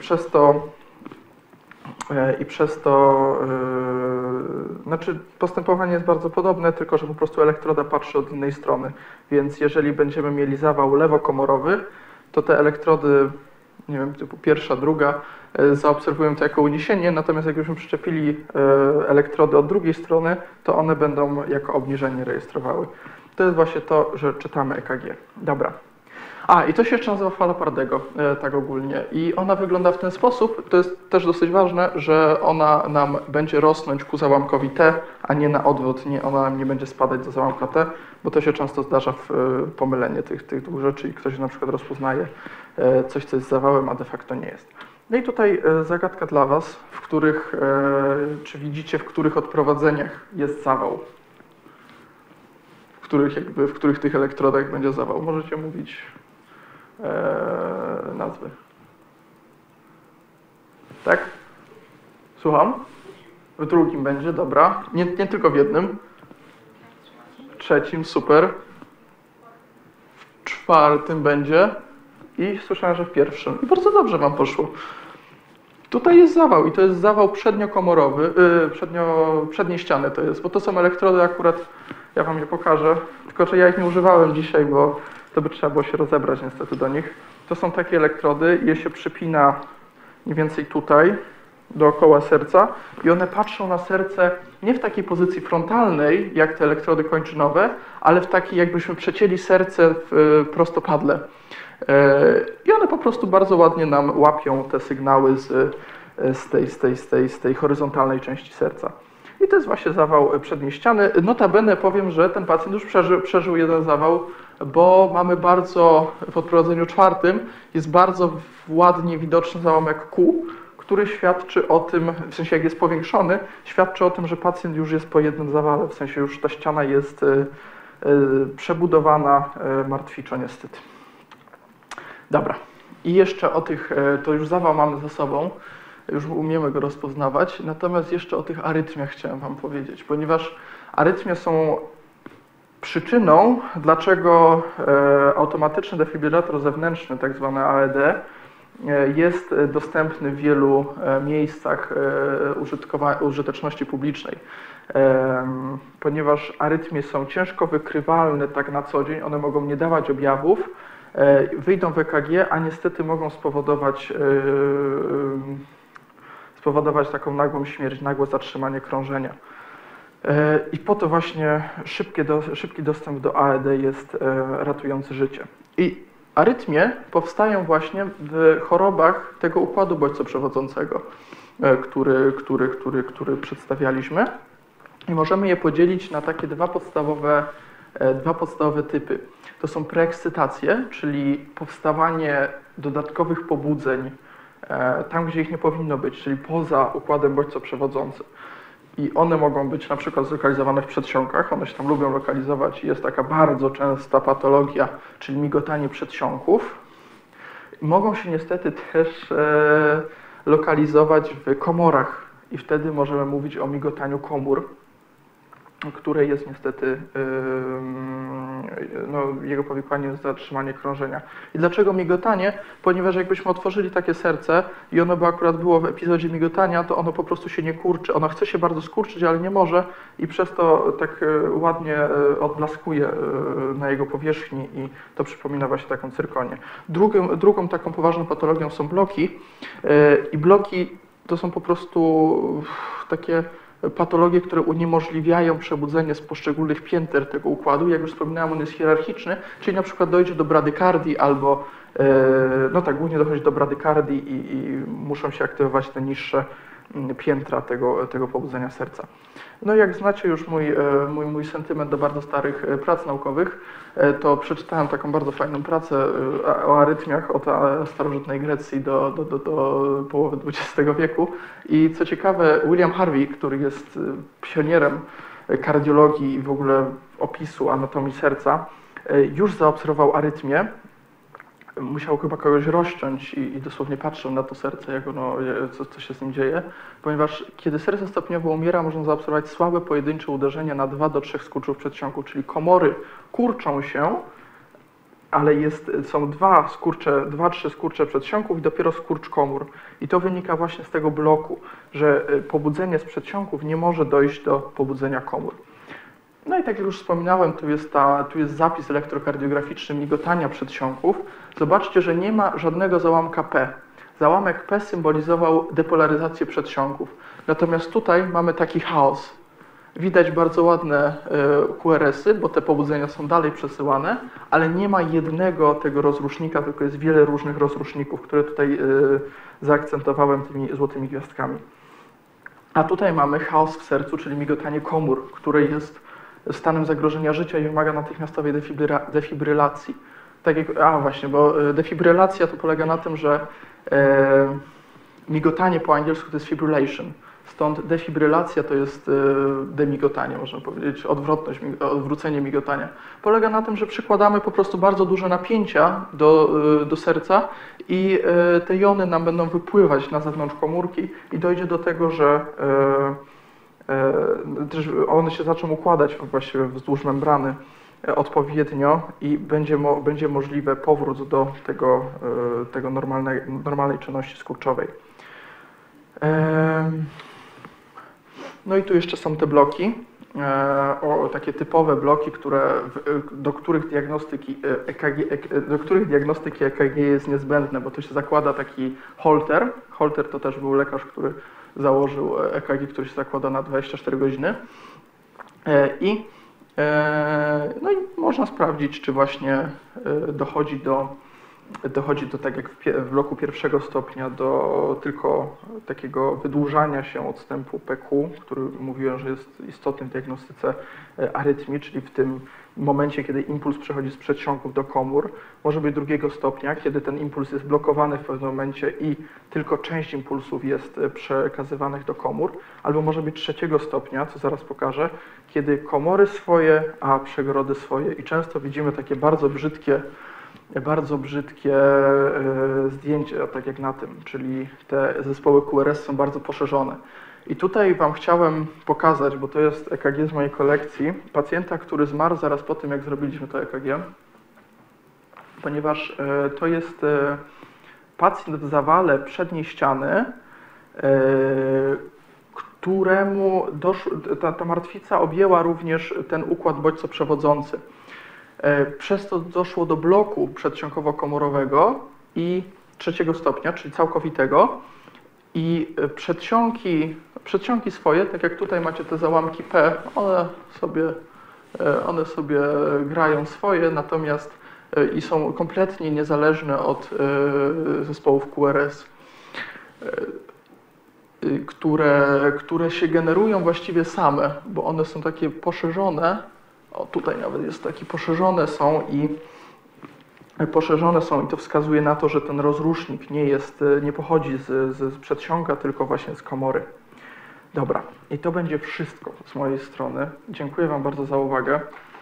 przez to znaczy postępowanie jest bardzo podobne, tylko że po prostu elektroda patrzy od innej strony, więc jeżeli będziemy mieli zawał lewokomorowy, to te elektrody, nie wiem, typu pierwsza, druga, zaobserwują to jako uniesienie, natomiast jakbyśmy przyczepili elektrody od drugiej strony, to one będą jako obniżenie rejestrowały. To jest właśnie to, że czytamy EKG. Dobra. I to się jeszcze nazywa fala Pardego, tak ogólnie. I ona wygląda w ten sposób, to jest też dosyć ważne, że ona nam będzie rosnąć ku załamkowi T, a nie na odwrót, ona nam nie będzie spadać do załamka T, bo to się często zdarza w pomylenie tych dwóch rzeczy i ktoś na przykład rozpoznaje coś, co jest zawałem, a de facto nie jest. No i tutaj zagadka dla Was, czy widzicie, w których odprowadzeniach jest zawał? W których tych elektrodach będzie zawał? Możecie mówić nazwy. Tak? Słucham? W drugim będzie, dobra. Nie tylko w jednym. W trzecim, super. W czwartym będzie. I słyszałem, że w pierwszym. I bardzo dobrze Wam poszło. Tutaj jest zawał i to jest zawał przedniokomorowy, przedniej ściany to jest, bo to są elektrody akurat, ja Wam je pokażę, tylko że ja ich nie używałem dzisiaj, bo to by trzeba było się rozebrać niestety do nich. To są takie elektrody, je się przypina mniej więcej tutaj, dookoła serca i one patrzą na serce nie w takiej pozycji frontalnej, jak te elektrody kończynowe, ale w takiej, jakbyśmy przecięli serce w prostopadle. I one po prostu bardzo ładnie nam łapią te sygnały z tej horyzontalnej części serca. I to jest właśnie zawał przedniej ściany. Notabene powiem, że ten pacjent już przeżył jeden zawał, bo mamy w odprowadzeniu czwartym jest bardzo ładnie widoczny załamek Q, który świadczy o tym, w sensie jak jest powiększony, świadczy o tym, że pacjent już jest po jednym zawale, w sensie już ta ściana jest przebudowana martwiczo niestety. Dobra. I jeszcze o tych, to już zawał mamy za sobą, już umiemy go rozpoznawać, natomiast jeszcze o tych arytmiach chciałem Wam powiedzieć, ponieważ arytmie są przyczyną, dlaczego automatyczny defibrylator zewnętrzny, tak zwany AED, jest dostępny w wielu miejscach użyteczności publicznej. Ponieważ arytmie są ciężko wykrywalne tak na co dzień, one mogą nie dawać objawów, wyjdą w EKG, a niestety mogą spowodować taką nagłą śmierć, nagłe zatrzymanie krążenia. I po to właśnie szybki dostęp do AED jest ratujący życie. I arytmie powstają właśnie w chorobach tego układu bodźcoprzewodzącego, który przedstawialiśmy. I możemy je podzielić na takie dwa podstawowe typy. To są preekscytacje, czyli powstawanie dodatkowych pobudzeń tam, gdzie ich nie powinno być, czyli poza układem bodźco-przewodzącym. I one mogą być na przykład zlokalizowane w przedsionkach, one się tam lubią lokalizować i jest taka bardzo częsta patologia, czyli migotanie przedsionków. I mogą się niestety też lokalizować w komorach i wtedy możemy mówić o migotaniu komór, które jest niestety, no, jego powikłaniem jest zatrzymanie krążenia. I dlaczego migotanie? Ponieważ jakbyśmy otworzyli takie serce i ono by akurat było w epizodzie migotania, to ono po prostu się nie kurczy. Ono chce się bardzo skurczyć, ale nie może i przez to tak ładnie odblaskuje na jego powierzchni i to przypomina właśnie taką cyrkonię. Drugą taką poważną patologią są bloki i bloki to są po prostu takie patologie, które uniemożliwiają przebudzenie z poszczególnych pięter tego układu. Jak już wspominałem, on jest hierarchiczny, czyli na przykład dojdzie do bradykardii albo, no tak, głównie dochodzi do bradykardii i muszą się aktywować te niższe piętra tego pobudzenia serca. No jak znacie już mój sentyment do bardzo starych prac naukowych, to przeczytałem taką bardzo fajną pracę o arytmiach od starożytnej Grecji do połowy XX wieku. I co ciekawe, William Harvey, który jest pionierem kardiologii i w ogóle opisu anatomii serca, już zaobserwował arytmię. Musiał chyba kogoś rozciąć i dosłownie patrzył na to serce, jak ono, co się z nim dzieje, ponieważ kiedy serce stopniowo umiera, można zaobserwować słabe pojedyncze uderzenia na 2 do 3 skurczów przedsionku, czyli komory kurczą się, ale są 2-3 skurcze przedsionków i dopiero skurcz komór. I to wynika właśnie z tego bloku, że pobudzenie z przedsionków nie może dojść do pobudzenia komór. No i tak jak już wspominałem, tu jest zapis elektrokardiograficzny migotania przedsionków. Zobaczcie, że nie ma żadnego załamka P. Załamek P symbolizował depolaryzację przedsionków. Natomiast tutaj mamy taki chaos. Widać bardzo ładne QRS-y, bo te pobudzenia są dalej przesyłane, ale nie ma jednego tego rozrusznika, tylko jest wiele różnych rozruszników, które tutaj zaakcentowałem tymi złotymi gwiazdkami. A tutaj mamy chaos w sercu, czyli migotanie komór, które jest stanem zagrożenia życia i wymaga natychmiastowej defibrylacji. Tak jak, właśnie, bo defibrylacja to polega na tym, że migotanie po angielsku to jest fibrillation. Stąd defibrylacja to jest demigotanie, można powiedzieć, odwrócenie migotania. Polega na tym, że przykładamy po prostu bardzo duże napięcia do serca i te jony nam będą wypływać na zewnątrz komórki i dojdzie do tego, że one się zaczą układać właściwie wzdłuż membrany odpowiednio i będzie możliwy powrót do tego normalnej czynności skurczowej. No i tu jeszcze są te bloki, takie typowe bloki, do których diagnostyki EKG jest niezbędne, bo to się zakłada taki Holter. Holter to też był lekarz, który założył EKG, który się zakłada na 24 godziny. No i można sprawdzić, czy właśnie dochodzi do, tak jak w bloku pierwszego stopnia, do tylko takiego wydłużania się odstępu PQ, który mówiłem, że jest istotny w diagnostyce arytmii, czyli w tym momencie, kiedy impuls przechodzi z przedsionków do komór. Może być drugiego stopnia, kiedy ten impuls jest blokowany w pewnym momencie i tylko część impulsów jest przekazywanych do komór, albo może być trzeciego stopnia, co zaraz pokażę, kiedy komory swoje, a przegorody swoje i często widzimy takie bardzo brzydkie zdjęcia, tak jak na tym, czyli te zespoły QRS są bardzo poszerzone. I tutaj Wam chciałem pokazać, bo to jest EKG z mojej kolekcji, pacjenta, który zmarł zaraz po tym, jak zrobiliśmy to EKG, ponieważ to jest pacjent w zawale przedniej ściany, któremu ta martwica objęła również ten układ bodźco-przewodzący. Przez to doszło do bloku przedsionkowo-komorowego i trzeciego stopnia, czyli całkowitego. I przedsionki swoje, tak jak tutaj macie te załamki P, one sobie grają swoje, natomiast i są kompletnie niezależne od zespołów QRS. które się generują właściwie same, bo one są takie poszerzone. O, tutaj nawet jest taki poszerzone są i to wskazuje na to, że ten rozrusznik nie pochodzi z przedsionka, tylko właśnie z komory. Dobra, i to będzie wszystko z mojej strony. Dziękuję Wam bardzo za uwagę.